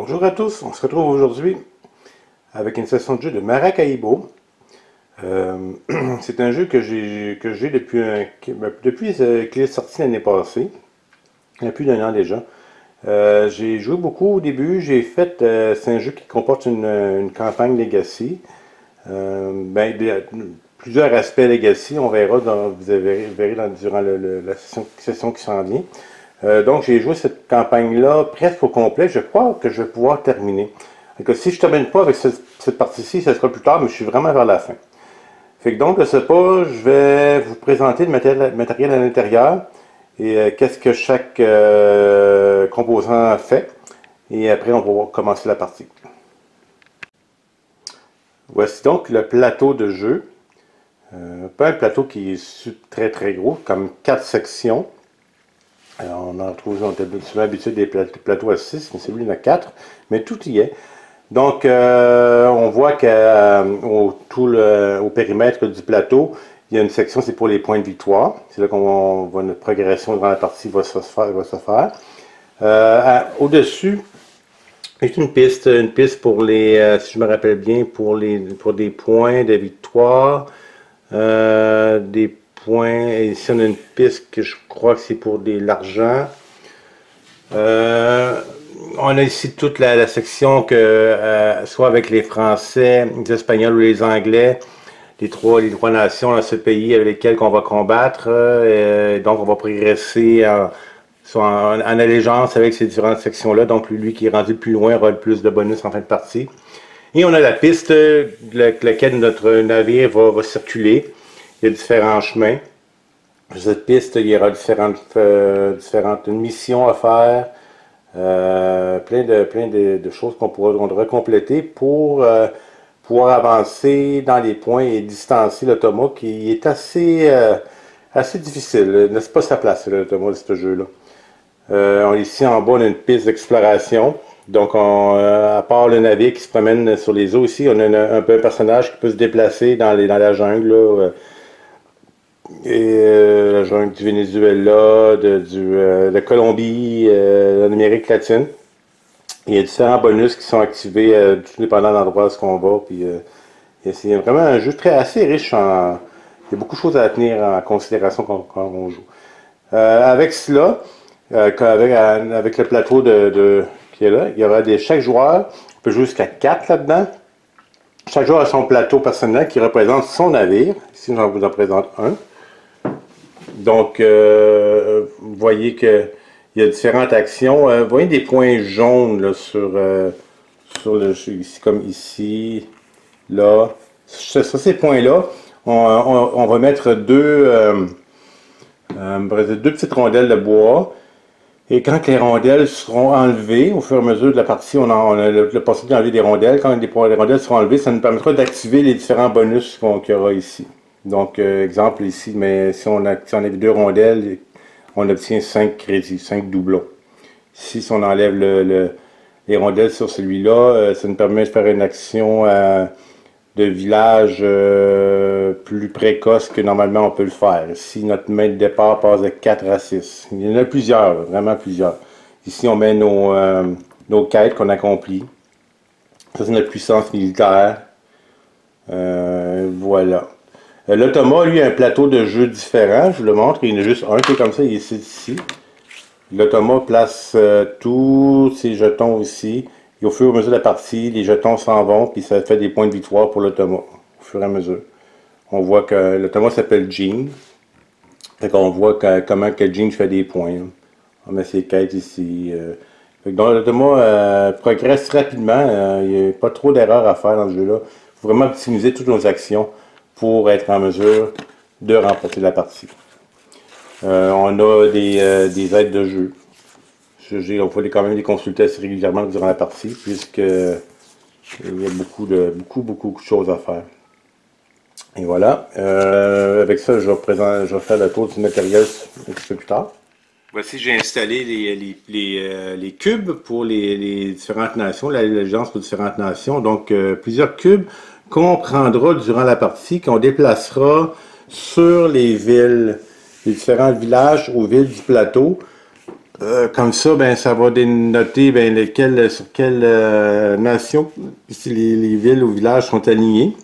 Bonjour à tous, on se retrouve aujourd'hui avec une session de jeu de Maracaibo. C'est un jeu que j'ai depuis qu'il est sorti l'année passée, il y a plus d'un an déjà. J'ai joué beaucoup au début, c'est un jeu qui comporte une campagne Legacy. Il y a plusieurs aspects Legacy, on verra, vous verrez durant la session qui s'en vient. Donc, j'ai joué cette campagne-là presque au complet. Je crois que je vais pouvoir terminer. Donc, si je ne termine pas avec cette partie-ci, ça sera plus tard, mais je suis vraiment vers la fin. Fait que donc, de ce pas, je vais vous présenter le matériel à l'intérieur et qu'est-ce que chaque composant fait. Et après, on va commencer la partie. Voici donc le plateau de jeu. Pas un plateau qui est très très gros, comme 4 sections. Alors, on est souvent habitué des plateaux à 6, mais celui-là, il y en a 4, mais tout y est. Donc, on voit qu'au périmètre du plateau, il y a une section, c'est pour les points de victoire. C'est là qu'on va, notre progression dans la partie va se faire. Au-dessus, il y a une piste pour si je me rappelle bien, pour des points de victoire, des points. Et ici, on a une piste que je crois que c'est pour l'argent. On a ici toute la section soit avec les Français, les Espagnols ou les Anglais, les trois nations dans ce pays avec lesquels on va combattre. Donc, on va progresser en allégeance avec ces différentes sections-là. Donc, lui qui est rendu plus loin aura le plus de bonus en fin de partie. Et on a la piste laquelle notre navire va circuler. Il y a différents chemins. Sur cette piste, il y aura différentes missions à faire, plein de choses qu'on devrait compléter pour pouvoir avancer dans les points et distancer l'automa qui est assez difficile. N'est-ce pas sa place, l'automa de ce jeu-là. Ici en bas, on a une piste d'exploration. Donc, à part le navire qui se promène sur les eaux, ici, on a un personnage qui peut se déplacer dans la jungle, là, la jungle du Venezuela, de Colombie, l'Amérique latine. Il y a différents bonus qui sont activés tout dépendant de l'endroit où on va. Puis, c'est vraiment un jeu assez riche. Il y a beaucoup de choses à tenir en considération quand on joue. Avec cela, avec le plateau qui est là, il y aura chaque joueur peut jouer jusqu'à 4 là-dedans. Chaque joueur a son plateau personnel qui représente son navire. Ici, j'en vous en présente un. Donc, vous voyez qu'il y a différentes actions. Vous voyez des points jaunes là, sur le jeu, ici, comme ici, là. Sur ces points-là, on va mettre deux petites rondelles de bois. Et quand les rondelles seront enlevées, au fur et à mesure de la partie, on a le possibilité d'enlever des rondelles. Quand les rondelles seront enlevées, ça nous permettra d'activer les différents bonus qu'il y aura ici. Donc, exemple ici, mais si on enlève 2 rondelles, on obtient 5 crédits, 5 doublons. Ici, si on enlève les rondelles sur celui-là, ça nous permet de faire une action de village plus précoce que normalement on peut le faire. Ici, notre main de départ passe de 4 à 6. Il y en a plusieurs, vraiment plusieurs. Ici, on met nos quêtes qu'on accomplit. Ça, c'est notre puissance militaire. Voilà. L'automa, lui, a un plateau de jeu différent. Je vous le montre. Il y en a juste un qui est comme ça. Il est ici. L'automa place tous ses jetons ici. Et au fur et à mesure de la partie, les jetons s'en vont. Puis ça fait des points de victoire pour l'automa. Au fur et à mesure. On voit que l'automa s'appelle Jean. Fait qu'on voit comment que Jean fait des points. On met ses quêtes ici. Donc l'automa progresse rapidement. Il n'y a pas trop d'erreurs à faire dans ce jeu-là. Il faut vraiment optimiser toutes nos actions pour être en mesure de remporter la partie. On a des aides de jeu. On faut quand même les consulter assez régulièrement durant la partie, puisque il y a beaucoup de choses à faire. Et voilà. Avec ça, je vais faire le tour du matériel un petit peu plus tard. Voici, j'ai installé les cubes pour les différentes nations, l'allégeance pour différentes nations. Donc, plusieurs cubes qu'on prendra durant la partie, qu'on déplacera sur les villes, les différents villages aux villes du plateau. Comme ça, ben, ça va dénoter ben, sur quelle nation si les villes ou villages sont alignés.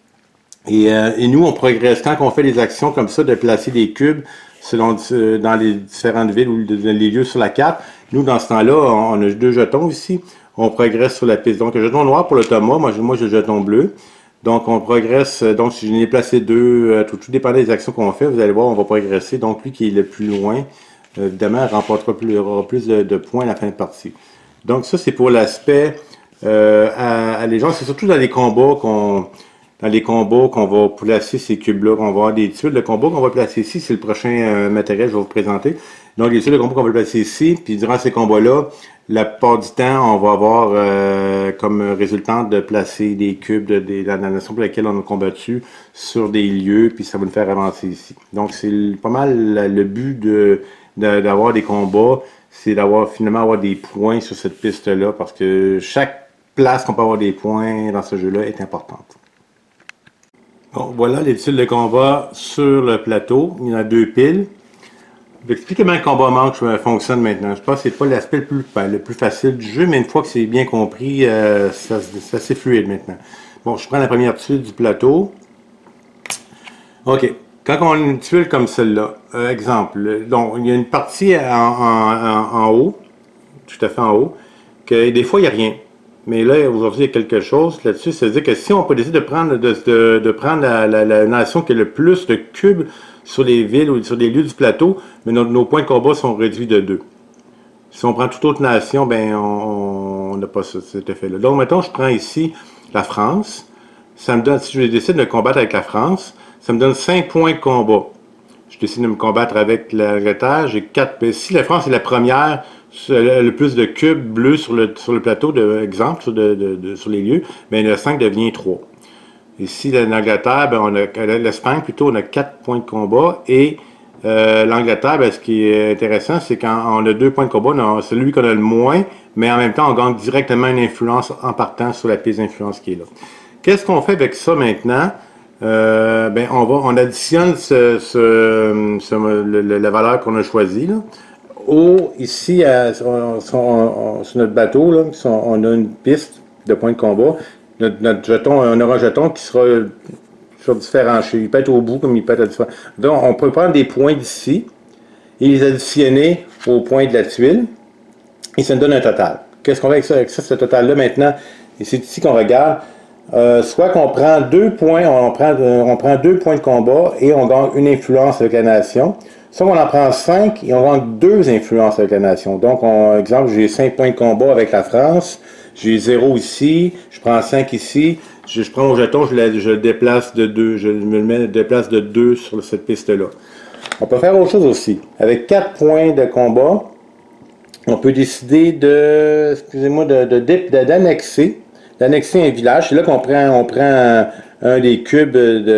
Et nous, on progresse quand on fait des actions comme ça, de placer des cubes dans les différentes villes ou les lieux sur la carte. Nous, dans ce temps-là, on a 2 jetons ici. On progresse sur la piste. Donc, un jeton noir pour le Thomas. Moi j'ai le jeton bleu. Donc, on progresse. Donc, si je n'ai placé 2, tout dépend des actions qu'on fait, vous allez voir, on va progresser. Donc, lui qui est le plus loin, évidemment, aura plus de points à la fin de partie. Donc, ça, c'est pour l'aspect à les gens. C'est surtout dans les combats qu'on va placer ces cubes-là. On va avoir des tuiles de combat qu'on va placer ici. C'est le prochain matériel que je vais vous présenter. Donc, les tuiles de combat qu'on va placer ici. Puis, durant ces combats-là, la plupart du temps, on va avoir comme résultante de placer des cubes de la nation pour laquelle on a combattu sur des lieux. Puis, ça va nous faire avancer ici. Donc, c'est pas mal le but d'avoir des combats. C'est finalement avoir des points sur cette piste-là. Parce que chaque place qu'on peut avoir des points dans ce jeu-là est importante. Bon, voilà les tuiles de combat sur le plateau. Il y en a 2 piles. Je vais expliquer comment le combat manche fonctionne maintenant. Je pense que c'est pas l'aspect le plus facile du jeu, mais une fois que c'est bien compris, c'est assez fluide maintenant. Bon, je prends la première tuile du plateau. OK. Quand on a une tuile comme celle-là, exemple, donc il y a une partie en haut, tout à fait en haut, que des fois il n'y a rien. Mais là, aujourd'hui, il y a quelque chose là-dessus. C'est-à-dire que si on peut décider de prendre la nation qui a le plus de cubes sur les villes ou sur les lieux du plateau, mais nos points de combat sont réduits de 2. Si on prend toute autre nation, ben on n'a pas cet effet-là. Donc, mettons, je prends ici la France. Ça me donne, si je décide de combattre avec la France, ça me donne 5 points de combat. Je décide de me combattre avec l'Angleterre, j'ai 4. Si la France est la première, le plus de cubes bleus sur le plateau, exemple, sur les lieux, bien, le 5 devient 3. Ici, l'Angleterre, l'Espagne, plutôt, on a 4 points de combat. Et l'Angleterre, ben, ce qui est intéressant, c'est quand on a 2 points de combat, c'est celui qu'on a le moins, mais en même temps, on gagne directement une influence en partant sur la piste d'influence qui est là. Qu'est-ce qu'on fait avec ça maintenant? Ben, on additionne la valeur qu'on a choisie, là. Ici, sur notre bateau, là, on a une piste de points de combat. Notre jeton, on aura un jeton qui sera sur différents chiffres. Il peut être au bout comme il peut être à différents. Donc, on peut prendre des points d'ici et les additionner aux points de la tuile. Et ça nous donne un total. Qu'est-ce qu'on fait avec ça, ce total-là maintenant? Et c'est ici qu'on regarde. Soit qu'on prend 2 points, on prend 2 points de combat et on gagne une influence avec la nation. Soit on en prend 5 et on gagne 2 influences avec la nation. Donc, exemple, j'ai 5 points de combat avec la France, j'ai 0 ici, je prends 5 ici, je prends mon jeton, je le déplace de 2, je me déplace de 2 sur cette piste-là. On peut faire autre chose aussi. Avec 4 points de combat, on peut décider d'annexer un village. C'est là qu'on prend un des cubes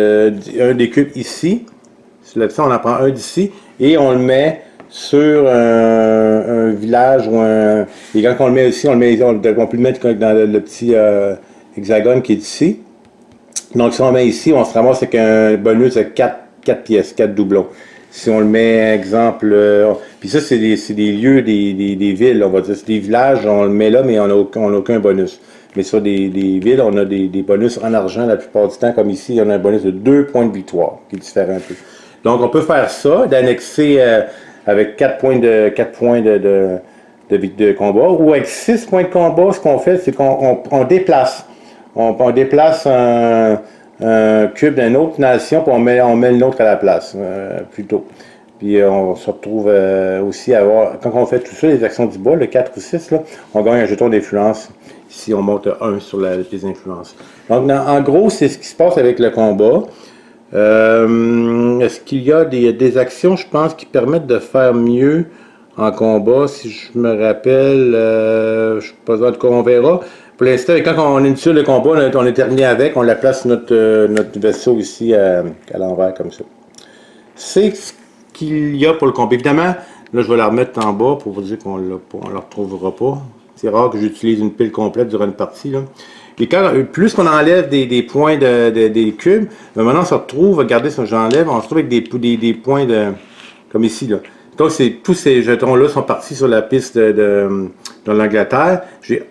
ici. Là-dessus, on en prend un d'ici et on le met sur un village ou un. Et quand on le met ici, on peut le mettre dans le petit hexagone qui est ici. Donc, si on le met ici, on se ramasse avec un bonus de 4 pièces, 4 doublons. Si on le met, exemple, puis ça, c'est des lieux, des villes, on va dire. C'est des villages, on le met là, mais on n'a aucun bonus. Mais sur des villes, on a des bonus en argent la plupart du temps, comme ici, on a un bonus de 2 points de victoire, qui est différent un peu. Donc, on peut faire ça, d'annexer avec 4 points de combat, ou avec 6 points de combat, ce qu'on fait, c'est qu'on déplace. On déplace un cube d'une autre nation, puis on met le nôtre à la place, plutôt. Puis on se retrouve aussi à avoir, quand on fait tout ça, les actions du bas, le 4 ou 6, là, on gagne un jeton d'influence. Ici, on monte 1 sur les influences. Donc, en gros, c'est ce qui se passe avec le combat. Est-ce qu'il y a des actions, je pense, qui permettent de faire mieux en combat? Si je me rappelle, je ne sais pas, en tout cas, on verra. Pour l'instant, quand on est une tuile de combat, on est terminé avec, on la place sur notre vaisseau ici à l'envers, comme ça. C'est ce qu'il y a pour le combat. Évidemment, là, je vais la remettre en bas pour vous dire qu'on ne la retrouvera pas. C'est rare que j'utilise une pile complète durant une partie, là. Et plus qu'on enlève des points des cubes, maintenant on se retrouve, regardez si j'enlève, on se retrouve avec des points comme ici, là. Donc, tous ces jetons-là sont partis sur la piste de l'Angleterre.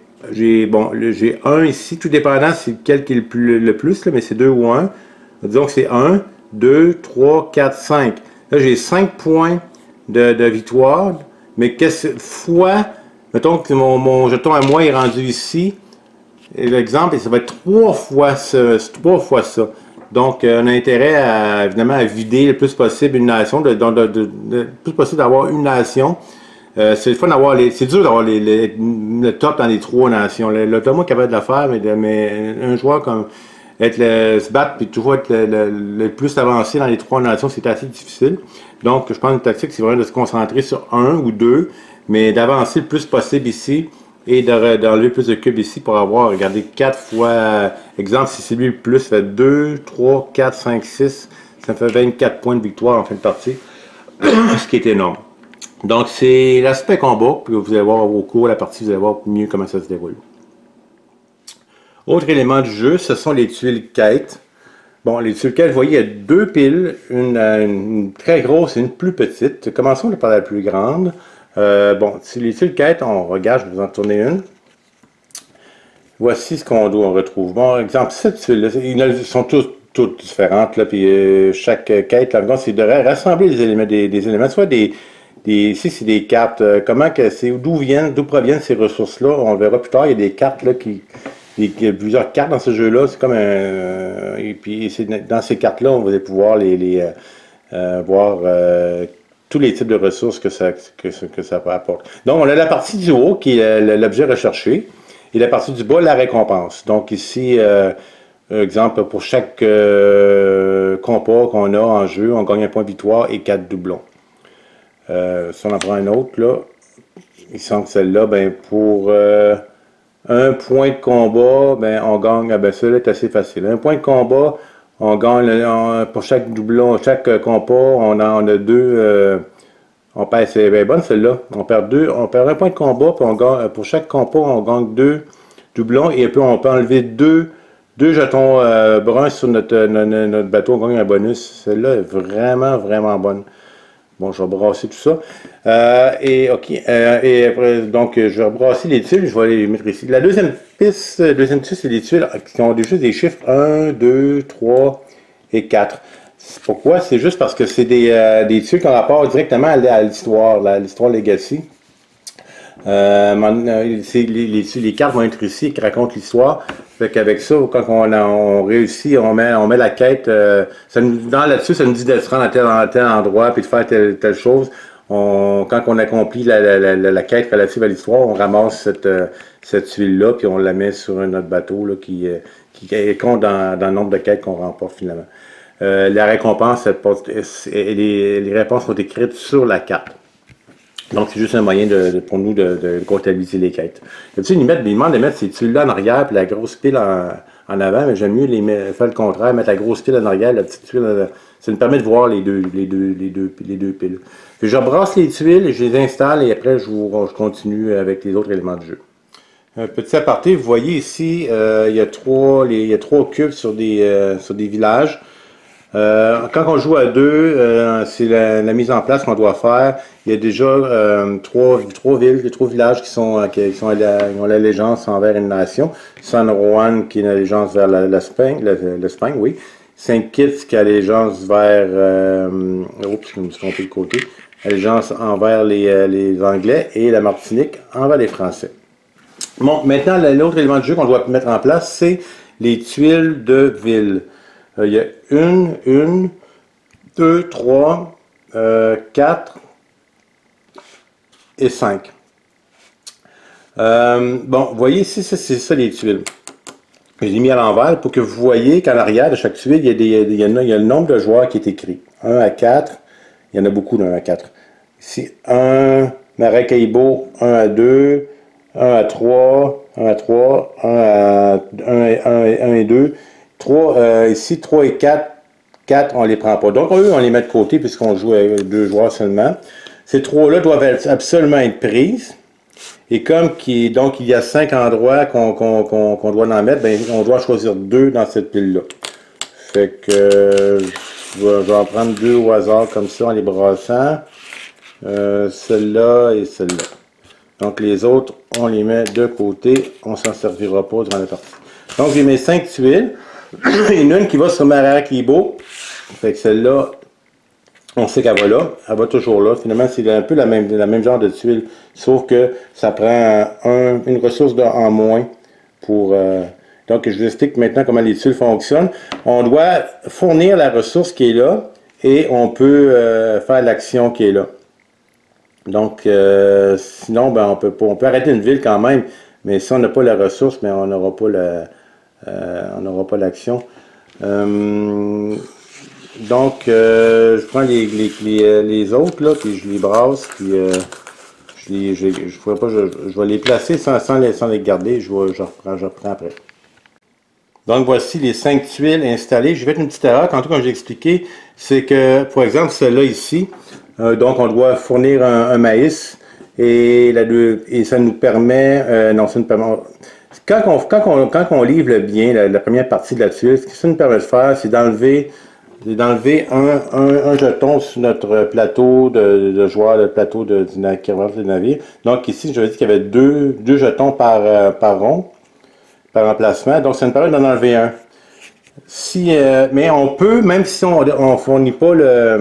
J'ai un ici, tout dépendant c'est lequel qui est le plus là, mais c'est 2 ou 1. Disons que c'est 1, 2, 3, 4, 5. Là, j'ai 5 points de victoire, mais fois, mettons que mon jeton à moi est rendu ici, l'exemple, ça va être 3 fois ça. Donc, on a intérêt évidemment à vider le plus possible une nation, le plus possible d'avoir une nation. C'est le fun d'avoir c'est dur d'avoir le top dans les 3 nations. L'Ottawa est capable de le faire, mais un joueur comme se battre puis toujours être le plus avancé dans les 3 nations, c'est assez difficile. Donc, je pense que une tactique, c'est vraiment de se concentrer sur 1 ou 2, mais d'avancer le plus possible ici et d'enlever plus de cubes ici pour avoir, regardez, 4 fois, exemple, si c'est lui le plus, ça fait 2, 3, 4, 5, 6, ça fait 24 points de victoire en fin de partie, ce qui est énorme. Donc, c'est l'aspect combat, puis vous allez voir au cours de la partie, vous allez voir mieux comment ça se déroule. Autre élément du jeu, ce sont les tuiles quêtes. Bon, les tuiles quêtes, vous voyez, il y a 2 piles, une très grosse et une plus petite. Commençons par la plus grande. Bon, les tuiles quêtes, on regarde, je vais vous en tourner une. Voici ce qu'on retrouve. Bon, exemple, cette tuile-là, ils sont toutes différentes, là, puis chaque quête, là, c'est de rassembler des éléments, soit ici, c'est des cartes. D'où proviennent ces ressources-là? On le verra plus tard. Il y a des cartes là il y a plusieurs cartes dans ce jeu-là. C'est comme un. Et puis dans ces cartes-là, on va pouvoir voir tous les types de ressources que ça apporte. Donc, on a la partie du haut qui est l'objet recherché. Et la partie du bas, la récompense. Donc ici, exemple, pour chaque compas qu'on a en jeu, on gagne un point de victoire et 4 doublons. Si on en prend un autre, là, il semble que celle-là, ben, pour un point de combat, ben, on gagne, ben, celui-là est assez facile. Un point de combat, on gagne, pour chaque doublon, chaque compas, on a 2, on perd, c'est bien bonne celle-là, on perd un point de combat, puis on gagne, pour chaque compas, on gagne 2 doublons, et puis on peut enlever 2 jetons bruns sur notre bateau, on gagne un bonus. Celle-là est vraiment, vraiment bonne. Bon, je vais brasser tout ça. Et après, donc, je vais rebrasser les tuiles, je vais les mettre ici. La deuxième piste, c'est des tuiles qui ont juste des chiffres 1, 2, 3 et 4. Pourquoi? C'est juste parce que c'est des tuiles qui ont rapport directement à l'histoire Legacy. Les cartes vont être ici qui racontent l'histoire. Fait qu'avec ça, quand on réussit, on met la quête. Là-dessus, ça nous dit de se rendre à tel endroit puis de faire telle chose. Quand on accomplit la quête relative à l'histoire, on ramasse cette tuile-là puis on la met sur notre bateau là, qui compte dans le nombre de quêtes qu'on remporte finalement. La récompense, les réponses sont écrites sur la carte. Donc, c'est juste un moyen pour nous de comptabiliser les quêtes. Ils demandent de mettre ces tuiles-là en arrière puis la grosse pile en avant, mais j'aime mieux faire le contraire, mettre la grosse pile en arrière, la petite tuile, ça nous permet de voir les deux piles. Puis je rebrasse les tuiles, je les installe et après je continue avec les autres éléments du jeu. Un petit aparté, vous voyez ici, il y a 3 cubes sur des villages. Quand on joue à 2, c'est la mise en place qu'on doit faire. Il y a déjà 3 villes, 3 villages qui ont l'allégeance envers une nation. San Juan qui a l'allégeance vers l'Espagne, oui. Saint Kitts qui a l'allégeance vers... oups, je me suis trompé de côté. Allégeance envers les Anglais et la Martinique envers les Français. Bon, maintenant, l'autre élément de jeu qu'on doit mettre en place, c'est les tuiles de ville. Il y a 1, 2, 3, 4 et 5. Bon, vous voyez ici, c'est ça les tuiles. Je les ai mis à l'envers pour que vous voyez qu'en arrière de chaque tuile, il y a le nombre de joueurs qui est écrit. 1 à 4, il y en a beaucoup d'1 à 4. Ici, 1, Maracaibo, 1 à 2, 1 à 3, 1 à 3, 1 et 2. 3, ici, 3 et 4, 4, on ne les prend pas. Donc, eux, on les met de côté puisqu'on joue avec 2 joueurs seulement. Ces 3-là doivent absolument être prises. Et comme il y a 5 endroits qu'on doit en mettre, ben, on doit choisir 2 dans cette pile-là. Fait que je vais en prendre 2 au hasard comme ça en les brassant. celle-là et celle-là. Donc les autres, on les met de côté, on s'en servira pas durant la partie. Donc j'ai mes 5 tuiles. Il y en a une qui va sur Maracaibo. Fait que celle-là, on sait qu'elle va là, elle va toujours là. Finalement, c'est un peu la même genre de tuile, sauf que ça prend une ressource en moins pour... donc, je vous explique maintenant comment les tuiles fonctionnent. On doit fournir la ressource qui est là et on peut faire l'action qui est là. Donc, sinon, ben, on peut arrêter une ville quand même, mais si on n'a pas la ressource, ben, on n'aura pas l'action. Donc, je prends les autres, là, puis je les brasse, puis je vais les placer sans les garder, je reprends après. Donc, voici les 5 tuiles installées. J'ai fait une petite erreur, tantôt comme j'ai expliqué, c'est que, par exemple, celle-là ici, donc on doit fournir un maïs, et ça nous permet, non, ça nous permet, quand on livre le bien, la première partie de la tuile, ce que ça nous permet de faire, c'est d'enlever un jeton sur notre plateau de joueur, le plateau qui représente le navire. Donc ici, je vais dire qu'il y avait deux jetons par rond, par emplacement. Donc ça nous permet d'en enlever un. Mais on peut, même si on ne fournit pas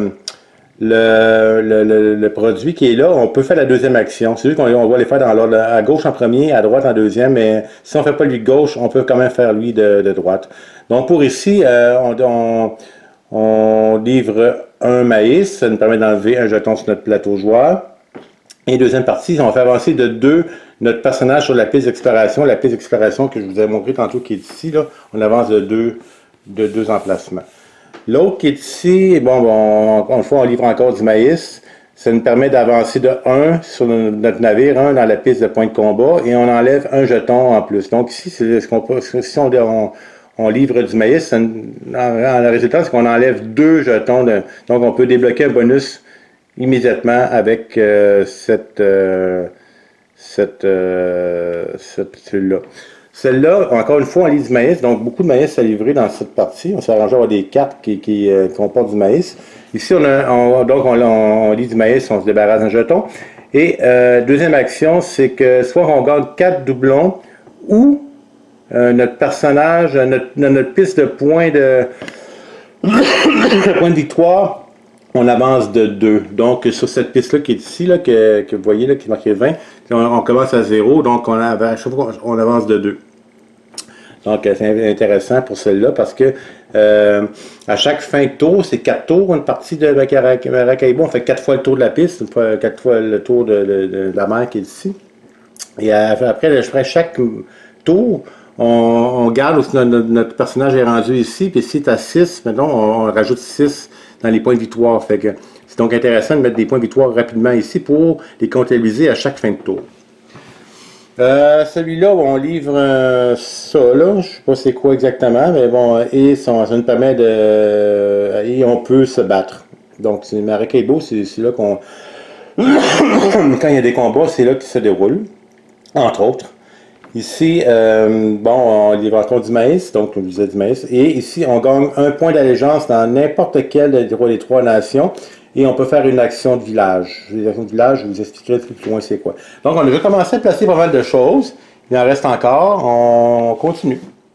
le produit qui est là, on peut faire la deuxième action. C'est juste qu'on va les faire dans l'ordre à gauche en premier, à droite en deuxième, mais si on ne fait pas lui de gauche, on peut quand même faire lui de droite. Donc pour ici, on livre un maïs, ça nous permet d'enlever un jeton sur notre plateau joueur. Et deuxième partie, on fait avancer de 2 notre personnage sur la piste d'exploration. La piste d'exploration que je vous ai montré tantôt qui est ici, là, on avance de deux emplacements. L'autre qui est ici, une fois on livre encore du maïs. Ça nous permet d'avancer de 1 sur notre navire, 1 dans la piste de point de combat, et on enlève un jeton en plus. Donc ici, c'est ce qu'on peut, si on livre du maïs, le résultat, c'est qu'on enlève 2 jetons. Donc, on peut débloquer un bonus immédiatement avec cette tuile-là. Celle-là, encore une fois, on livre du maïs. Donc, beaucoup de maïs à livrer dans cette partie. On s'est arrangé à avoir des cartes qui comportent du maïs. Ici, on livre du maïs, on se débarrasse d'un jeton. Et deuxième action, c'est que soit on gagne 4 doublons ou notre personnage, notre piste de points de point de victoire, on avance de 2. Donc, sur cette piste-là qui est ici, là, que vous voyez, là, qui est marqué 20, on commence à 0, donc à chaque fois, on avance de 2. Donc, c'est intéressant pour celle-là parce que à chaque fin de tour, c'est 4 tours, une partie de Maracaibo, on fait 4 fois le tour de la piste, 4 fois le tour de la mer qui est ici. Et après, je ferai chaque tour, on garde aussi notre personnage est rendu ici, puis ici, c'est à 6, maintenant, on rajoute 6 dans les points de victoire. Fait que c'est donc intéressant de mettre des points de victoire rapidement ici pour les comptabiliser à chaque fin de tour. Celui-là, on livre ça, là, je ne sais pas c'est quoi exactement, mais bon, et ça nous permet et on peut se battre. Donc, c'est Maracaibo, c'est là qu'on... Quand il y a des combats, c'est là qu'ils se déroulent, entre autres. Ici, on livre encore du maïs, donc on disait du maïs. Et ici, on gagne un point d'allégeance dans n'importe quelle des 3 nations. Et on peut faire une action de village. Les actions de village, je vous expliquerai plus loin c'est quoi. Donc, on a déjà commencé à placer pas mal de choses. Il en reste encore. On continue.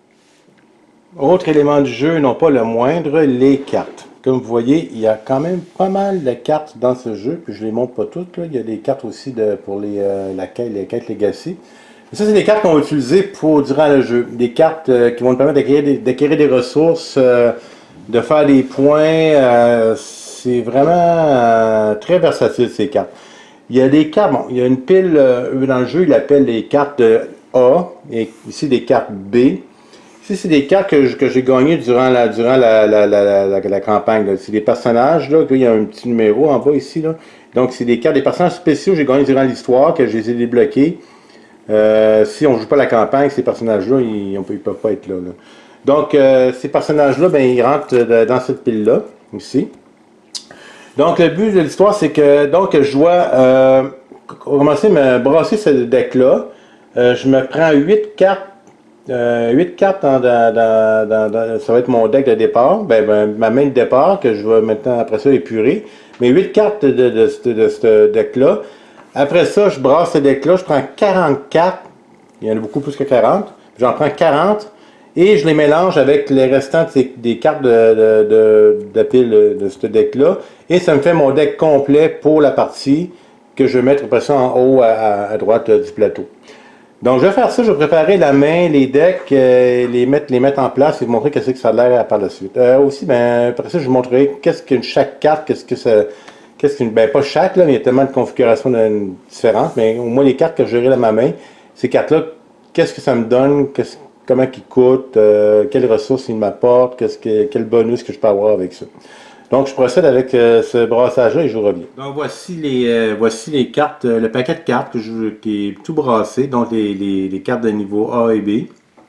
Autre élément du jeu, non pas le moindre, les cartes. Comme vous voyez, il y a quand même pas mal de cartes dans ce jeu. Puis je ne les montre pas toutes. Là. Il y a des cartes aussi pour les quêtes Legacy. Ça, c'est des cartes qu'on va utiliser durant le jeu. Des cartes qui vont nous permettre d'acquérir des ressources, de faire des points. C'est vraiment très versatile, ces cartes. Il y a des cartes, il y a une pile dans le jeu, il appelle les cartes A, et ici des cartes B. Ici, c'est des cartes que j'ai gagnées durant la campagne. C'est des personnages, là, il y a un petit numéro en bas ici. Là. Donc, c'est des cartes, des personnages spéciaux que j'ai gagnés durant l'histoire, que je les ai débloqués. Si on ne joue pas la campagne, ces personnages-là, ils ne peuvent pas être là. Donc, ces personnages-là, ils rentrent dans cette pile-là, ici. Donc, le but de l'histoire, c'est que je dois commencer à me brasser ce deck-là. Je me prends 8 cartes. 8 cartes ça va être mon deck de départ. Ma main de départ, que je vais maintenant, après ça, épurer. mes 8 cartes de ce deck-là. Après ça, je brasse ce deck-là, je prends 40 cartes. Il y en a beaucoup plus que 40. J'en prends 40 et je les mélange avec les restants des cartes de pile de ce deck-là. Et ça me fait mon deck complet pour la partie que je vais mettre après ça en haut à droite du plateau. Donc je vais faire ça, je vais préparer la main, les decks, les mettre en place et vous montrer qu'est-ce que ça a l'air par la suite. Aussi, ben, après ça, je vous montrerai qu'est-ce que chaque carte, ben pas chaque, là, mais il y a tellement de configurations différentes, mais au moins les cartes que j'aurai dans ma main, ces cartes-là, qu'est-ce que ça me donne, comment ils coûtent, quelles ressources ils m'apportent, quel bonus que je peux avoir avec ça. Donc, je procède avec ce brassage-là et je vous reviens. Donc, voici les cartes, le paquet de cartes qui est tout brassé, donc les cartes de niveau A et B.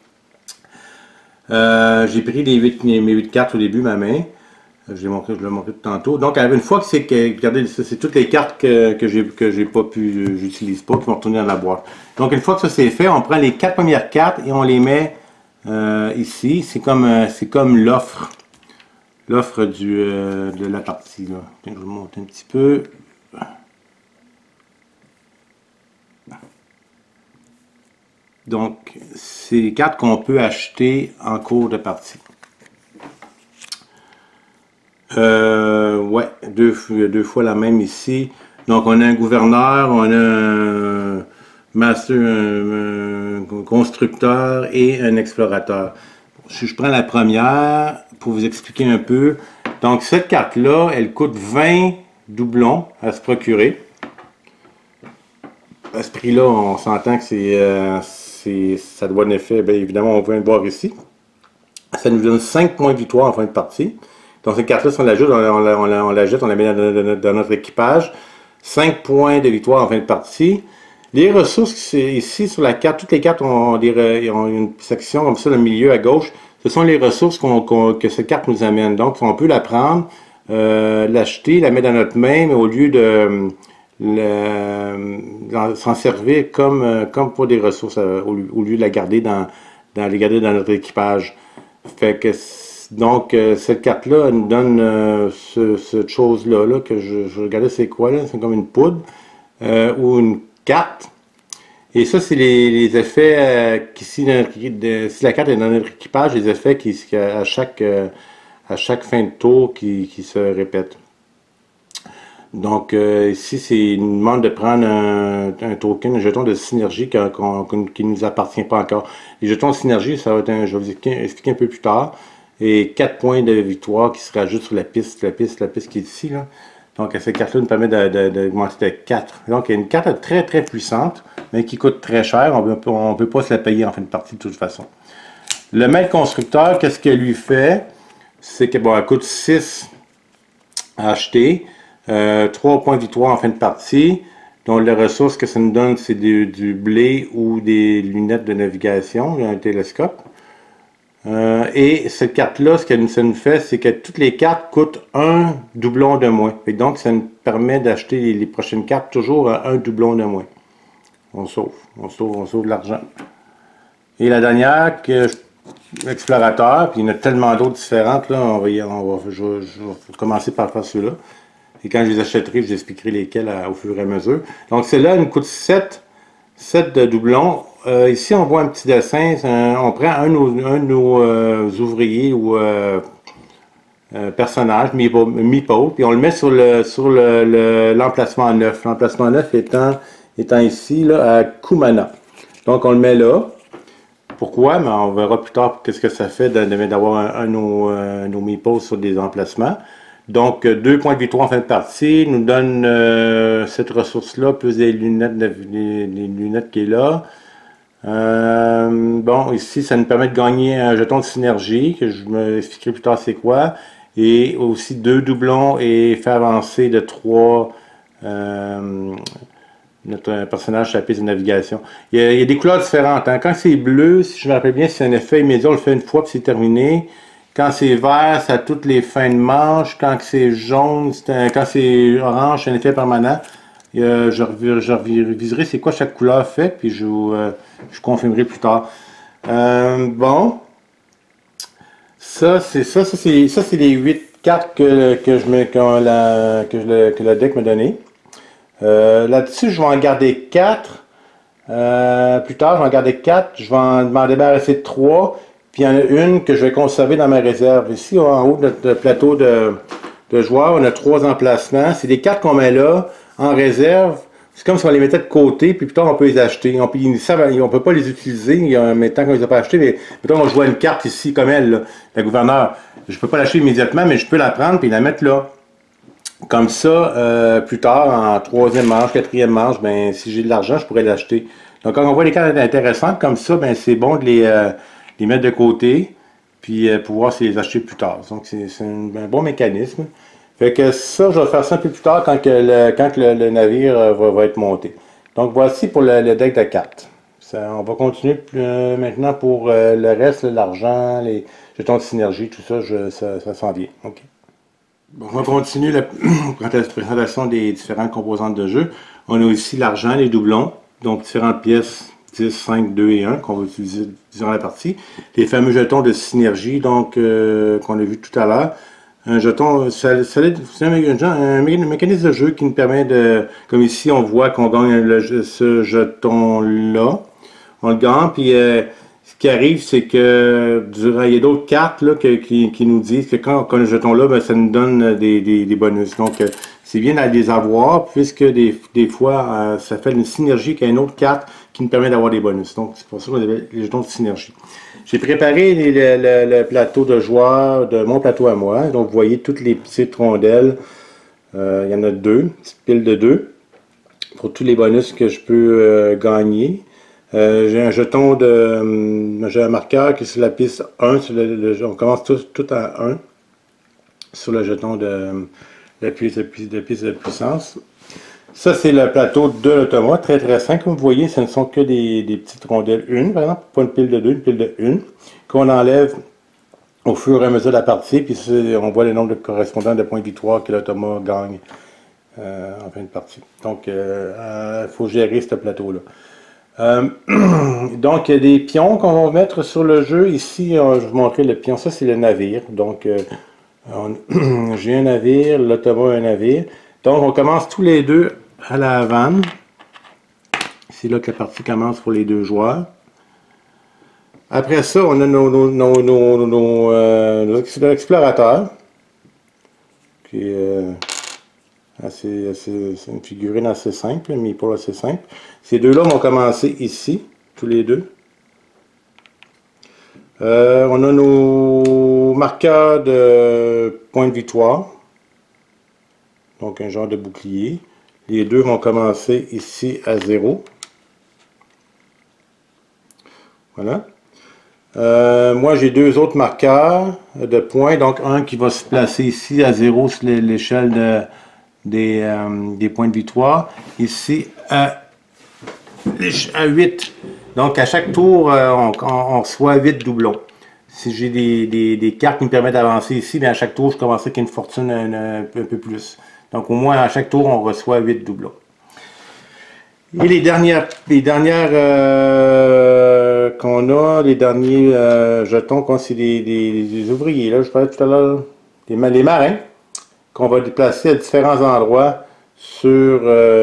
J'ai pris mes 8 cartes au début, ma main. Je l'ai montré tout tantôt. Donc, une fois que regardez, c'est toutes les cartes que j'ai pas pu, j'utilise pas, qui vont retourner dans la boîte. Donc, une fois que ça c'est fait, on prend les 4 premières cartes et on les met ici. C'est comme l'offre. L'offre de la partie, là. Je vais monter un petit peu. Donc, c'est les cartes qu'on peut acheter en cours de partie. Ouais, deux fois la même ici. Donc, on a un gouverneur, on a un master, un constructeur et un explorateur. Si je prends la première, pour vous expliquer un peu. Donc, cette carte-là, elle coûte 20 doublons à se procurer. À ce prix-là, on s'entend que ça doit en effet, bien évidemment, on va le voir ici. Ça nous donne 5 points de victoire en fin de partie. Donc, cette carte-là, si on la jette, on la jette, on la met dans notre équipage. 5 points de victoire en fin de partie. Les ressources, ici sur la carte, toutes les cartes ont une section comme ça dans le milieu à gauche. Ce sont les ressources que cette carte nous amène. Donc, on peut la prendre, l'acheter, la mettre dans notre main, mais au lieu de s'en servir comme pour des ressources, au lieu de la garder dans notre équipage. Fait que, donc, cette carte-là nous donne cette chose-là, que je regardais c'est quoi, là, c'est comme une poudre, ou une carte. Et ça, c'est les effets si la carte est dans notre équipage, les effets à chaque fin de tour qui se répètent. Donc, ici, il nous demande de prendre un token, un jeton de synergie qui ne nous appartient pas encore. Les jetons de synergie, ça va être je vais vous expliquer un peu plus tard. Et 4 points de victoire qui se rajoutent sur la piste qui est ici, là. Donc, cette carte-là nous permet d'augmenter de 4. Donc, il y a une carte très, très puissante, mais qui coûte très cher. On ne peut pas se la payer en fin de partie de toute façon. Le maître constructeur, qu'est-ce qu'elle lui fait? C'est qu'elle coûte 6 à acheter. 3 points de victoire en fin de partie. Donc, les ressources que ça nous donne, c'est du blé ou des lunettes de navigation, un télescope. Et cette carte-là, ce que ça nous fait, c'est que toutes les cartes coûtent un doublon de moins. Et donc, ça nous permet d'acheter les prochaines cartes toujours à un doublon de moins. On sauve de l'argent. Et la dernière, explorateur, puis il y en a tellement d'autres différentes, là, je vais commencer par faire ceux-là. Et quand je les achèterai, je vous expliquerai lesquels au fur et à mesure. Donc, celle-là, elle nous coûte 7 de doublons. Ici, on voit un petit dessin. On prend un de nos ouvriers ou personnages, Meepo, puis on le met sur l'emplacement 9. L'emplacement 9 étant ici, là, à Kumana. Donc, on le met là. Pourquoi? Mais on verra plus tard qu'est-ce que ça fait d'avoir un de nos Meepos sur des emplacements. Donc, 2 points de victoire en fin de partie nous donne cette ressource-là, plus des lunettes qui est là. Bon, ici, ça nous permet de gagner un jeton de synergie, que je me expliquerai plus tard c'est quoi. Et aussi 2 doublons et faire avancer de 3 notre personnage sur la piste de navigation. Il y a des couleurs différentes. Hein. Quand c'est bleu, si je me rappelle bien, c'est un effet immédiat, on le fait une fois puis c'est terminé. Quand c'est vert, ça a toutes les fins de manche. Quand c'est jaune, quand c'est orange, c'est un effet permanent. Je reviserai c'est quoi chaque couleur fait, puis je confirmerai plus tard. Bon. Ça, c'est les 8 cartes que le deck m'a donné. Là-dessus, je vais en garder 4. Plus tard, je vais en garder 4. Je vais m'en débarrasser de 3. Puis il y en a une que je vais conserver dans ma réserve. Ici, en haut de notre plateau de joueurs, on a 3 emplacements. C'est des cartes qu'on met là, en réserve. C'est comme si on les mettait de côté, puis plus tard, on peut les acheter. On ne peut pas les utiliser, maintenant qu'on ne les a pas achetés. Mais mettons, on joue à une carte ici, comme elle, là, la gouverneure. Je ne peux pas l'acheter immédiatement, mais je peux la prendre et la mettre là. Comme ça, plus tard, en 3e manche, 4e manche, ben, si j'ai de l'argent, je pourrais l'acheter. Donc, quand on voit les cartes intéressantes comme ça, ben, c'est bon de les mettre de côté, puis pouvoir se les acheter plus tard. Donc, c'est un bon mécanisme. Fait que ça, je vais faire ça un peu plus tard quand le navire va être monté. Donc, voici pour le deck de cartes. On va continuer maintenant pour le reste, l'argent, les jetons de synergie, tout ça, ça s'en vient. OK. Bon, on va continuer la présentation des différentes composantes de jeu. On a ici l'argent, les doublons, donc différentes pièces 10, 5, 2 et 1 qu'on va utiliser durant la partie. Les fameux jetons de synergie, donc qu'on a vu tout à l'heure. Un jeton, c'est un mécanisme de jeu qui nous permet de, comme ici on voit qu'on gagne ce jeton-là. On le gagne, puis ce qui arrive, c'est que il y a d'autres cartes là, qui nous disent que quand on a le jeton-là, ben, ça nous donne des bonus. Donc, c'est bien à les avoir, puisque des fois, ça fait une synergie avec une autre carte qui nous permet d'avoir des bonus. Donc, c'est pour ça qu'on a les jetons de synergie. J'ai préparé le plateau de joueurs de mon plateau à moi. Donc, vous voyez toutes les petites rondelles. Il y en a 2, une petite pile de 2, pour tous les bonus que je peux gagner. J'ai un jeton j'ai un marqueur qui est sur la piste 1. On commence tout à 1 sur le jeton de piste de puissance. Ça, c'est le plateau de l'automa, très très simple. Comme vous voyez, ce ne sont que des petites rondelles 1, par exemple, pas une pile de 2, une pile de 1, qu'on enlève au fur et à mesure de la partie, puis on voit le nombre de correspondants de points de victoire que l'automa gagne en fin de partie. Donc, il faut gérer ce plateau-là. Donc, il y a des pions qu'on va mettre sur le jeu. Ici, je vais vous montrer le pion. Ça, c'est le navire. Donc, j'ai un navire, l'automa a un navire. Donc, on commence tous les deux à la vanne. C'est là que la partie commence pour les deux joueurs. Après ça, on a nos explorateurs. Qui c'est une figurine assez simple, mais pas assez simple. Ces deux-là vont commencer ici, tous les deux. On a nos marqueurs de points de victoire. Donc un genre de bouclier. Les deux vont commencer ici à 0. Voilà. Moi j'ai deux autres marqueurs de points. Donc un qui va se placer ici à 0 sur l'échelle des points de victoire. Ici à 8. Donc à chaque tour, on reçoit 8 doublons. Si j'ai des cartes qui me permettent d'avancer ici, bien à chaque tour, je commence avec une fortune un peu plus. Donc au moins à chaque tour, on reçoit 8 doublons. Et les dernières qu'on a, les derniers jetons, c'est des ouvriers. Là, je parlais tout à l'heure, les marins, qu'on va déplacer à différents endroits sur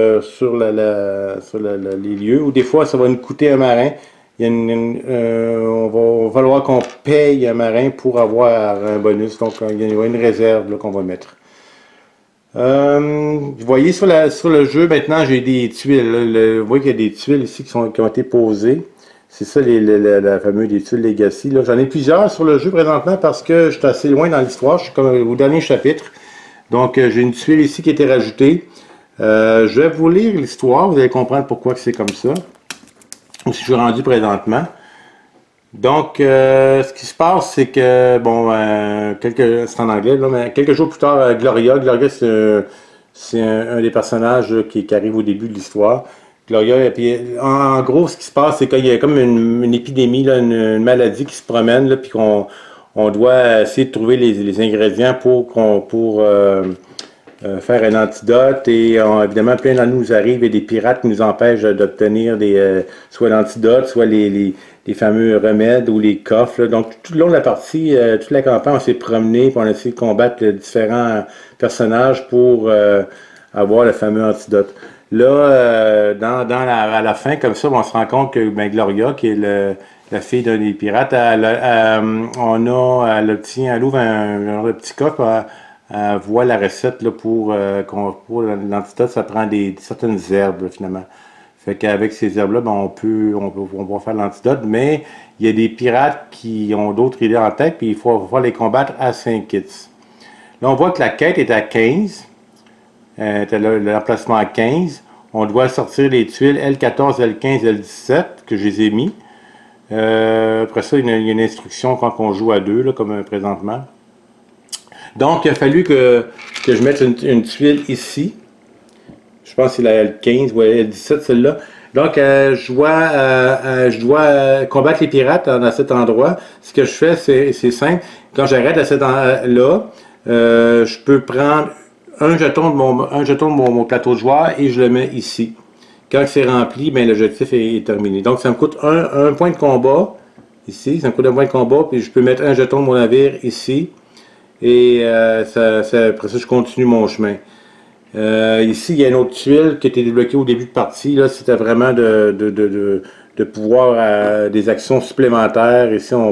les lieux. Ou des fois, ça va nous coûter un marin. Il va falloir qu'on paye un marin pour avoir un bonus. Donc, il y a une réserve qu'on va mettre. Vous voyez sur le jeu, maintenant, j'ai des tuiles. Vous voyez qu'il y a des tuiles ici qui ont été posées. C'est ça, la fameuse des tuiles Legacy. J'en ai plusieurs sur le jeu présentement parce que je suis assez loin dans l'histoire. Je suis comme au dernier chapitre. Donc, j'ai une tuile ici qui a été rajoutée. Je vais vous lire l'histoire. Vous allez comprendre pourquoi c'est comme ça. Si je suis rendu présentement. Donc, ce qui se passe, c'est que, bon, c'est en anglais, là, mais quelques jours plus tard, Gloria, c'est un des personnages qui arrive au début de l'histoire. Gloria, et puis, en gros, ce qui se passe, c'est qu'il y a comme une épidémie, là, une maladie qui se promène, là, puis qu'on doit essayer de trouver les ingrédients pour faire un antidote et évidemment plein d'entre nous arrivent et des pirates qui nous empêchent d'obtenir soit l'antidote, soit les fameux remèdes ou les coffres. Là. Donc tout le long de la partie, toute la campagne, on s'est promené et on a essayé de combattre différents personnages pour avoir le fameux antidote. Là, à la fin, comme ça, on se rend compte que Gloria, qui est la fille d'un des pirates, elle ouvre un petit coffre. Elle voit la recette là, pour l'antidote, ça prend certaines herbes là, finalement. Fait qu'avec ces herbes-là, ben, on va faire l'antidote, mais il y a des pirates qui ont d'autres idées en tête, puis il faut les combattre à 5 kits. Là, on voit que la quête est à 15. L'emplacement à 15. On doit sortir les tuiles L14, L15, L17 que je les ai mis. Après ça, il y a une instruction quand on joue à deux, là, comme présentement. Donc, il a fallu que je mette une tuile ici. Je pense que c'est la L15 ou la L17, celle-là. Donc, je dois combattre les pirates à cet endroit. Ce que je fais, c'est simple. Quand j'arrête à cet endroit-là, je peux prendre un jeton de mon plateau de joueur et je le mets ici. Quand c'est rempli, ben, l'objectif est terminé. Donc, ça me coûte un point de combat ici. Ça me coûte un point de combat, puis je peux mettre un jeton de mon navire ici. Et après ça, je continue mon chemin. Ici, il y a une autre tuile qui a été débloquée au début de partie. Là, c'était vraiment de pouvoir des actions supplémentaires. Ici, si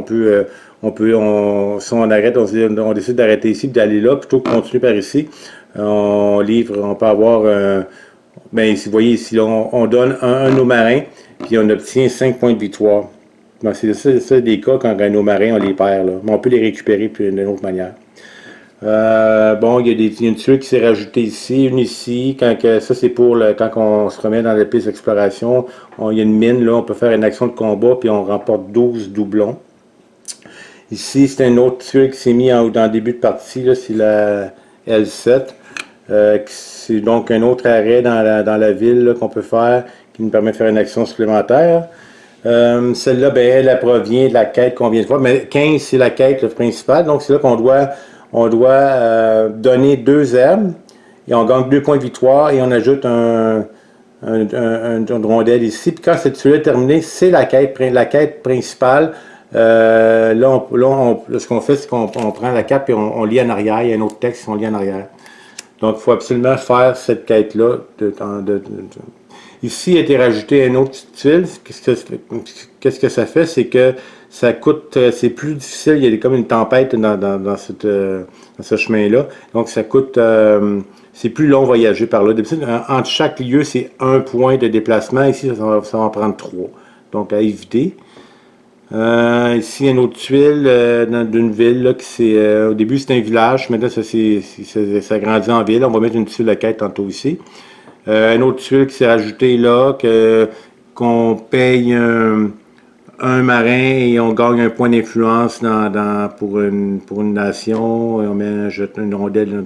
on arrête, on décide d'arrêter ici et d'aller là, plutôt que de continuer par ici. On peut avoir ben, ici, vous voyez ici, là, on donne un eau marin, puis on obtient 5 points de victoire. Ben, c'est ça des cas quand un eau marin, on les perd. Là. Mais on peut les récupérer d'une autre manière. Bon, il y a une tuile qui s'est rajoutée ici, une ici. Ça, c'est pour quand on se remet dans la piste d'exploration. Il y a une mine, là, on peut faire une action de combat, puis on remporte 12 doublons. Ici, c'est une autre tuile qui s'est mise dans le début de partie, c'est la L7. C'est donc un autre arrêt dans la ville qu'on peut faire, qui nous permet de faire une action supplémentaire. Celle-là, ben, elle provient de la quête qu'on vient de voir, mais 15, c'est la quête principale, donc c'est là qu'on doit donner 2 herbes, et on gagne 2 points de victoire, et on ajoute une rondelle ici. Puis quand cette tuile est terminée, c'est la quête principale. Là, ce qu'on fait, c'est qu'on prend la carte et on lit en arrière. Il y a un autre texte qu'on lit en arrière. Donc, il faut absolument faire cette quête-là. Ici, il a été rajouté une autre petite tuile. Qu'est-ce que ça fait? C'est que ça coûte, c'est plus difficile. Il y a comme une tempête dans ce chemin-là. Donc, ça coûte, c'est plus long voyager par là. D'habitude, entre chaque lieu, c'est 1 point de déplacement. Ici, ça va en prendre 3. Donc, à éviter. Ici, il y a une autre tuile d'une ville. Là, au début, c'était un village. Maintenant, ça grandit en ville. On va mettre une tuile de quête tantôt ici. Une autre tuile qui s'est rajoutée là, qu'on paye un marin et on gagne un point d'influence pour une nation. Et on met une rondelle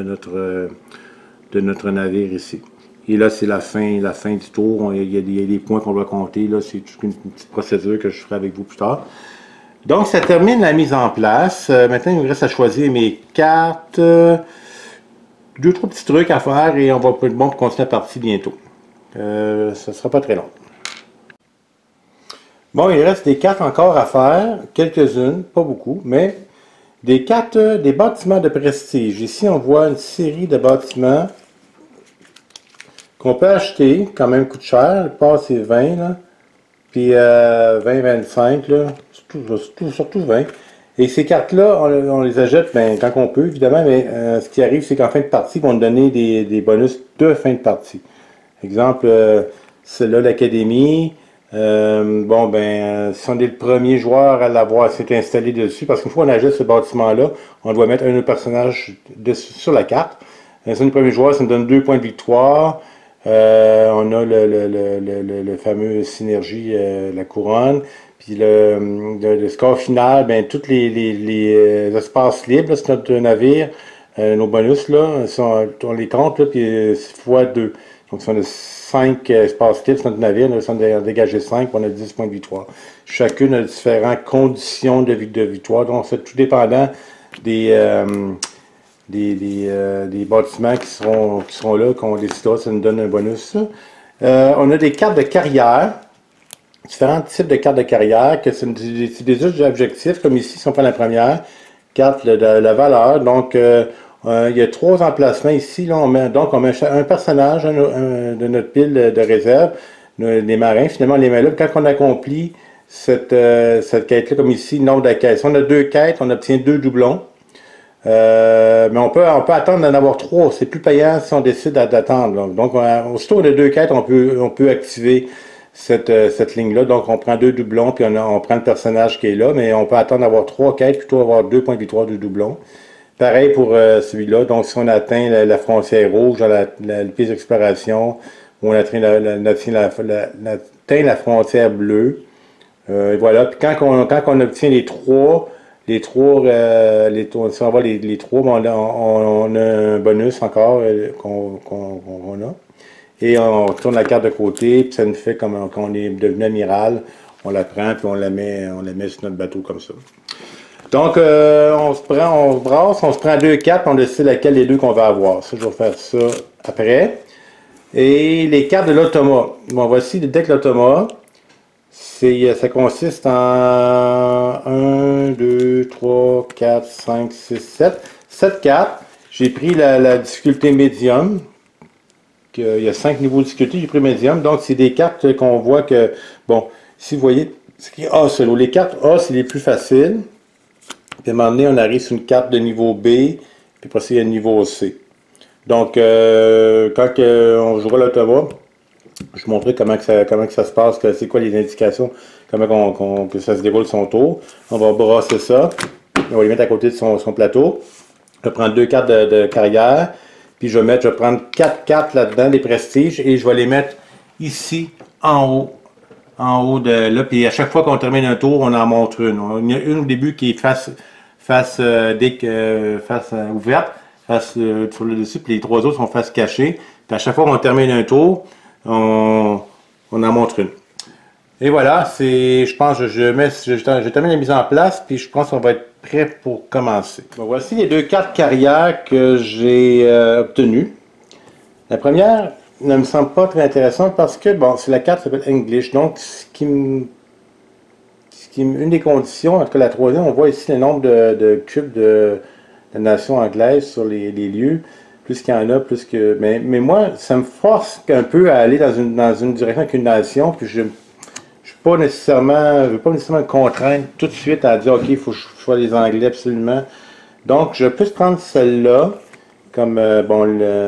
de notre navire ici. Et là, c'est la fin du tour. Il y a des points qu'on doit compter. Là, c'est une petite procédure que je ferai avec vous plus tard. Donc, ça termine la mise en place. Maintenant, il me reste à choisir mes cartes. 2-3 petits trucs à faire et on va pour continuer la partie bientôt. Ça ne sera pas très long. Bon, il reste des cartes encore à faire. Quelques-unes, pas beaucoup, mais des cartes, des bâtiments de prestige. Ici, on voit une série de bâtiments qu'on peut acheter, quand même coûte cher, le pass c'est 20, là, puis 20-25, là, surtout 20. Et ces cartes-là, on les achète ben, quand on peut, évidemment, mais ce qui arrive, c'est qu'en fin de partie, ils vont nous donner des bonus de fin de partie. Exemple, celle-là, l'Académie, bon, ben, si on est le premier joueur à l'avoir s'est installé dessus, parce qu'une fois qu'on achète ce bâtiment-là, on doit mettre un autre personnage sur la carte. Si on est le premier joueur, ça nous donne 2 points de victoire. On a le fameux synergie, la couronne, puis le score final, ben tous les espaces libres, c'est notre navire, nos bonus là, on les compte là, puis fois 2. Donc si on a 5 espaces libres sur notre navire, on a dégagé 5, on a 10 points de victoire. Chacune a différentes conditions de victoire, donc c'est tout dépendant des des bâtiments qui seront là, qu'on décidera, ça nous donne un bonus. On a des cartes de carrière, différents types de cartes de carrière, que c'est des objectifs, comme ici, si on prend la première, carte de la valeur. Donc, il y a 3 emplacements ici. Là, on met un personnage de notre pile de réserve, des marins. Finalement, on les met là. Quand on accomplit cette quête-là, comme ici, nombre de quêtes. Si on a 2 quêtes, on obtient 2 doublons. Mais on peut attendre d'en avoir 3. C'est plus payant si on décide d'attendre. Donc, aussitôt on a 2 quêtes, on peut activer cette ligne-là. Donc, on prend 2 doublons, puis on prend le personnage qui est là, mais on peut attendre d'avoir 3 quêtes, plutôt avoir 2 points de victoire, 2 doublons. Pareil pour celui-là. Donc, si on atteint la frontière rouge dans la piste d'exploration, ou on atteint la frontière bleue, et voilà. Puis quand on obtient les trois, si on voit les trois, on a un bonus encore qu'on a. Et on tourne la carte de côté, puis ça nous fait comme quand on est devenu amiral, on la prend, puis on la met sur notre bateau comme ça. Donc, on se brasse, on se prend 2 cartes, on décide laquelle des 2 qu'on va avoir. Ça, je vais faire ça après. Et les cartes de l'automa. Bon, voici le deck de l'automa. Ça consiste en 1, 2, 3, 4, 5, 6, 7. 7 cartes. J'ai pris la difficulté médium. Il y a 5 niveaux de difficulté, j'ai pris médium. Donc, c'est des cartes qu'on voit que, bon, si vous voyez, c'est écrit A solo. Les cartes A, c'est les plus faciles. Puis à un moment donné, on arrive sur une carte de niveau B, puis après ça, il y a le niveau C. Donc, quand on jouera l'automa, je vous montrerai comment que ça se passe, c'est quoi les indications, comment que ça se déroule son tour. On va brasser ça, on va les mettre à côté de son plateau. Je vais prendre 2 cartes de carrière, puis je vais prendre 4 cartes là-dedans, des prestiges, et je vais les mettre ici, en haut de là. Puis à chaque fois qu'on termine un tour, on en montre une. Il y en a une au début qui est face ouverte, face sur le dessus, puis les 3 autres sont face cachée. Puis à chaque fois qu'on termine un tour, on en montre une. Et voilà, je pense que je termine la mise en place, puis je pense qu'on va être prêt pour commencer. Bon, voici les 2 cartes carrière que j'ai obtenues. La première ne me semble pas très intéressante parce que, bon, c'est la carte qui s'appelle English. Donc, une des conditions, en tout cas la troisième, on voit ici le nombre de cubes de nations anglaises sur les lieux. Plus qu'il y en a, plus que. Mais moi, ça me force un peu à aller dans une direction avec une nation, puis je veux pas nécessairement me contraindre tout de suite à dire OK, il faut que je sois les Anglais absolument. Donc, je peux prendre celle-là comme bon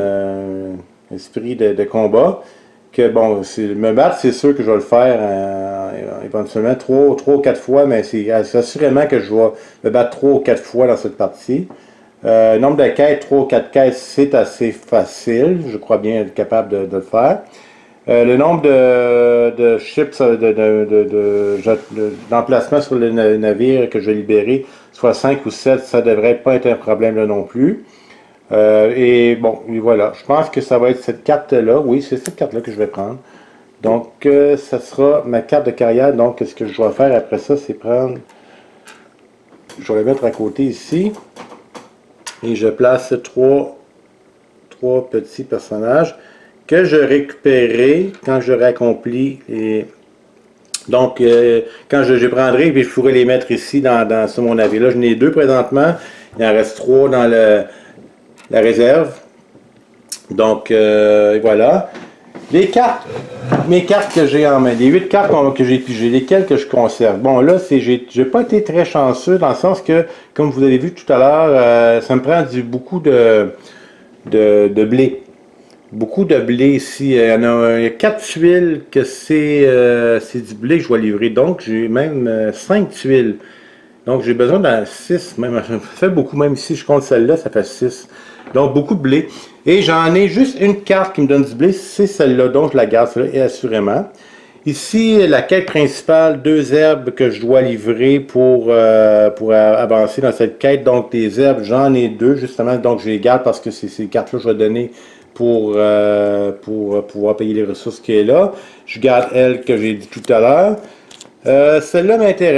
l'esprit de combat. Que bon, me battre, c'est sûr que je vais le faire éventuellement 3 ou 4 fois, mais c'est assurément que je vais me battre 3 ou 4 fois dans cette partie. Nombre de quêtes, 3 ou 4 quêtes, c'est assez facile. Je crois bien être capable de le faire. Le nombre de ships, d'emplacements sur le navire que je vais libérer, soit 5 ou 7, ça devrait pas être un problème là non plus. Et bon, et voilà. Je pense que ça va être cette carte-là. Oui, c'est cette carte-là que je vais prendre. Donc, ça sera ma carte de carrière. Donc, ce que je dois faire après ça, c'est prendre... Je vais la mettre à côté ici. Et je place 3 petits personnages que je récupérerai quand j'aurai accompli. Donc, quand je prendrai, puis je pourrai les mettre ici sur mon navire. Là, j'en ai 2 présentement. Il en reste 3 dans la réserve. Donc, voilà. Les cartes, mes cartes que j'ai en main, les 8 cartes que j'ai pigées, lesquelles que je conserve. Bon, là, j'ai pas été très chanceux dans le sens que, comme vous avez vu tout à l'heure, ça me prend beaucoup de blé. Beaucoup de blé ici. Il y a 4 tuiles que c'est du blé que je dois livrer. Donc, j'ai même 5 tuiles. Donc, j'ai besoin d'un 6. Même, ça fait beaucoup, même ici, je compte celle-là, ça fait 6. Donc, beaucoup de blé. Et j'en ai juste une carte qui me donne du blé, c'est celle-là. Donc, je la garde, celle-là, et assurément. Ici, la quête principale, 2 herbes que je dois livrer pour avancer dans cette quête. Donc, des herbes, j'en ai 2, justement. Donc, je les garde parce que c'est ces cartes-là que je vais donner pour pouvoir payer les ressources qui est là. Je garde elle que j'ai dit tout à l'heure. Celle-là m'intéresse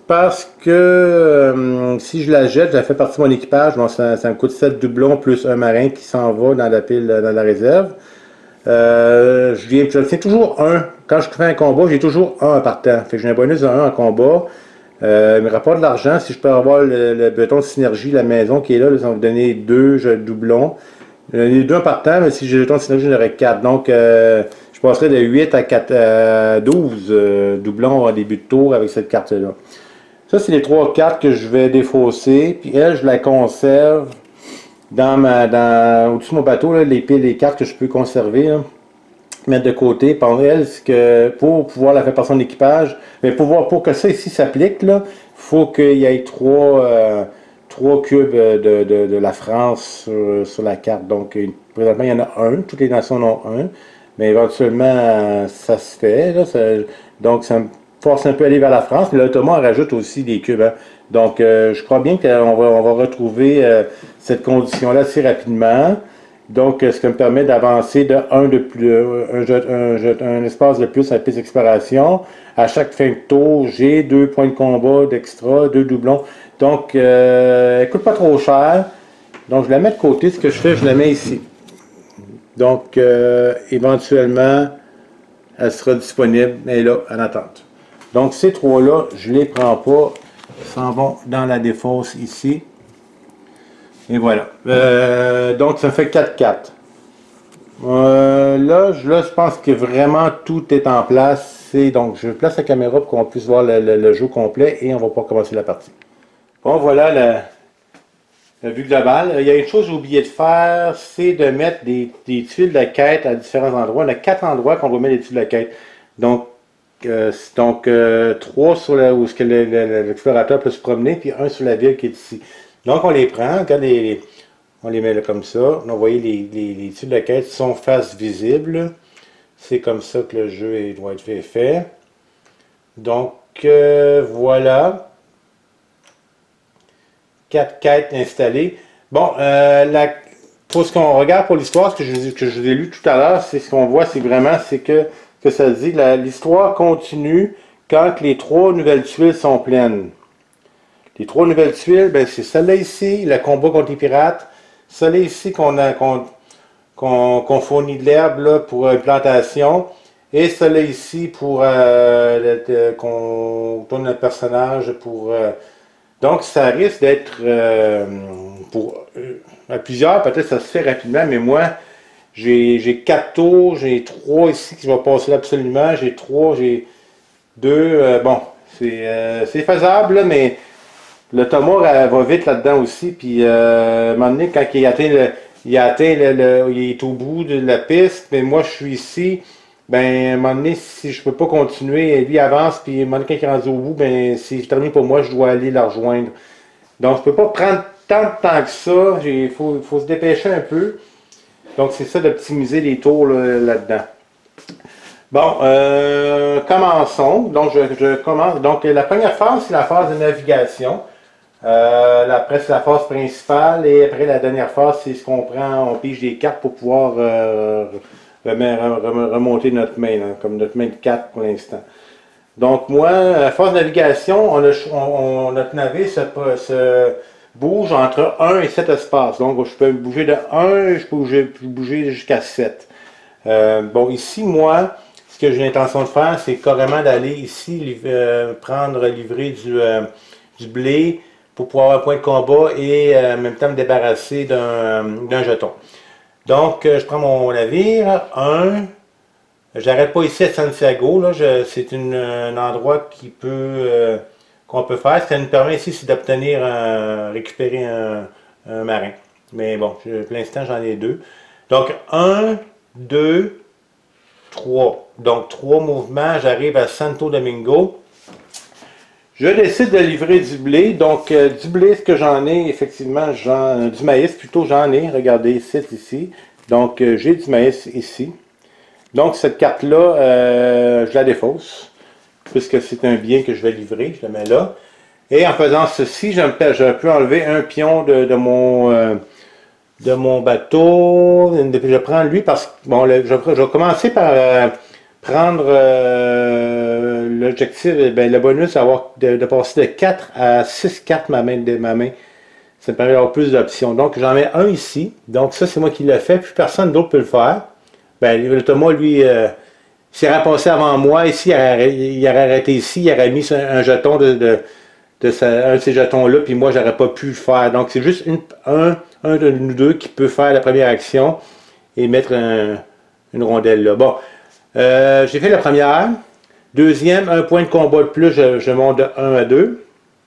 parce que si je la jette, je la fais partie de mon équipage. Bon, ça me coûte 7 doublons plus un marin qui s'en va dans la pile, dans la réserve. Je tiens toujours un. Quand je fais un combat, j'ai toujours un en partant. Fait que j'ai un bonus de 1 en combat. Il me rapporte de l'argent. Si je peux avoir le bâton de synergie, la maison qui est là, ça va me donner 2 doublons. J'en ai 2 en partant, mais si j'ai le bâton de synergie, j'en aurais 4. Donc, je passerai de 8 à 4, 12 doublons en début de tour avec cette carte-là. Ça, c'est les 3 cartes que je vais défausser. Puis elle, je la conserve au-dessus de mon bateau, là, les cartes que je peux conserver, là, mettre de côté. Pour elle, pour pouvoir la faire passer en équipage, mais pour que ça ici s'applique, il faut qu'il y ait 3 cubes de la France sur la carte. Donc, présentement, il y en a un. Toutes les nations en ont un. Mais éventuellement, ça se fait. Là, donc, ça me force un peu à aller vers la France. Mais l'Ottoman rajoute aussi des cubes. Hein. Donc, je crois bien qu'on va retrouver cette condition-là assez rapidement. Donc, ce qui me permet d'avancer de 1 de plus, un espace de plus à la piste d'exploration. À chaque fin de tour, j'ai 2 points de combat d'extra, 2 doublons. Donc, elle ne coûte pas trop cher. Donc, je la mets de côté. Ce que je fais, je la mets ici. Donc, éventuellement, elle sera disponible. Elle est là, en attente. Donc, ces 3-là, je ne les prends pas. Ils s'en vont dans la défausse ici. Et voilà. Donc, ça fait 4-4. Là, je pense que vraiment tout est en place. Donc, je place la caméra pour qu'on puisse voir le jeu complet et on va pouvoir commencer la partie. Bon, voilà la vue globale. Il y a une chose que j'ai oublié de faire, c'est de mettre des tuiles de quête à différents endroits. On a 4 endroits qu'on va mettre des tuiles de quête. Donc, 3 sur où l'explorateur peut se promener, puis 1 sur la ville qui est ici. Donc, on les prend, regardez, on les met là comme ça. Donc, vous voyez, les tuiles de quête sont face visible. C'est comme ça que le jeu doit être fait. Donc, voilà. 4 quêtes installées. Bon, pour ce qu'on regarde pour l'histoire, ce que je vous ai lu tout à l'heure, c'est ce qu'on voit, c'est vraiment, c'est que ça dit que l'histoire continue quand les 3 nouvelles tuiles sont pleines. Les 3 nouvelles tuiles, ben, c'est celle-là ici, le combat contre les pirates. Celle-là ici qu'on fournit de l'herbe pour une plantation. Et celle-là ici pour qu'on tourne un personnage pour... donc ça risque d'être à plusieurs, peut-être ça se fait rapidement, mais moi j'ai 4 tours, j'ai 3 ici qui vont passer absolument, j'ai 3, j'ai 2, bon, c'est faisable, là, mais le Thomas va vite là-dedans aussi, puis à un moment donné, quand il est au bout de la piste, mais moi je suis ici, ben à un moment donné, si je peux pas continuer, lui avance, puis à un moment donné, quand il est rendu au bout, ben c'est terminé pour moi, je dois aller la rejoindre. Donc je peux pas prendre tant de temps que ça, il faut se dépêcher un peu. Donc c'est ça d'optimiser les tours là-dedans. Bon, commençons. Donc je commence. Donc la première phase, c'est la phase de navigation. Après, c'est la phase principale et après la dernière phase, c'est ce qu'on prend, on pige des cartes pour pouvoir remonter notre main, là, comme notre main de 4 pour l'instant. Donc moi, la phase de navigation, notre navire se bouge entre 1 et 7 espaces. Donc je peux bouger de 1, je peux bouger jusqu'à 7. Bon, ici, moi, ce que j'ai l'intention de faire, c'est carrément d'aller ici livrer du blé pour pouvoir avoir un point de combat et en même temps me débarrasser d'un jeton. Donc, je prends mon navire, j'arrête pas ici à Santiago, c'est un endroit qu'on peut faire. Ce qui nous permet ici, c'est d'obtenir, récupérer un marin. Mais bon, pour l'instant, j'en ai 2. Donc, 1, 2, 3. Donc, 3 mouvements, j'arrive à Santo Domingo. Je décide de livrer du blé. Donc, du blé, ce que j'en ai, effectivement, du maïs plutôt, j'en ai. Regardez, c'est ici. Donc, j'ai du maïs ici. Donc, cette carte-là, je la défausse, puisque c'est un bien que je vais livrer. Je le mets là. Et en faisant ceci, je peux enlever un pion de mon bateau. Je prends lui parce que, bon, je vais commencer par prendre l'objectif, ben, le bonus, de passer de 4 à 6 cartes ma main. Ça me permet d'avoir plus d'options. Donc, j'en mets un ici. Donc, ça, c'est moi qui l'ai fait. Puis, personne d'autre peut le faire. Ben, le Thomas, lui, s'il aurait passé avant moi, ici, il aurait arrêté ici, il aurait mis un jeton un de ces jetons-là, puis moi, j'aurais pas pu le faire. Donc, c'est juste un de nous deux qui peut faire la première action et mettre une rondelle là. Bon, j'ai fait la première. Deuxième, un point de combat de plus, je monte de 1 à 2.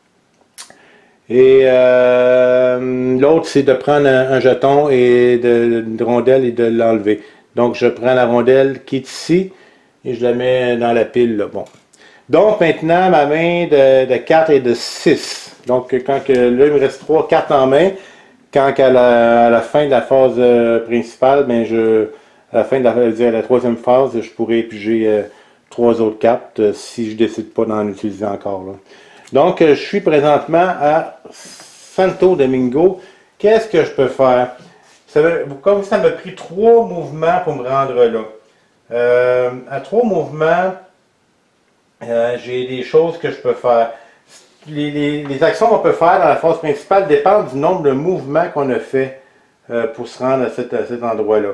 Et l'autre, c'est de prendre un jeton et de rondelle et de l'enlever. Donc, je prends la rondelle qui est ici et je la mets dans la pile là. Bon. Donc, maintenant, ma main de 4 est de 6. Donc, là, il me reste 3 cartes en main. Quand à la fin de la phase principale, ben, à la fin de la troisième phase, je pourrais piger 3 autres cartes si je décide pas d'en utiliser encore, là. Donc, je suis présentement à Santo Domingo. Qu'est-ce que je peux faire? Comme ça m'a pris 3 mouvements pour me rendre là. À 3 mouvements, j'ai des choses que je peux faire. Les actions qu'on peut faire dans la phase principale dépendent du nombre de mouvements qu'on a fait pour se rendre à cet endroit-là.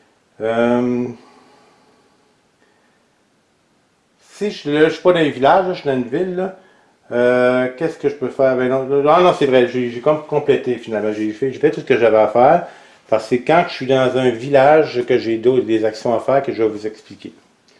Si je ne suis pas dans un village, là, je suis dans une ville, là. Qu'est-ce que je peux faire? Ben non, c'est vrai, j'ai comme complété finalement. J'ai fait tout ce que j'avais à faire. Parce que c'est quand je suis dans un village que j'ai des actions à faire que je vais vous expliquer.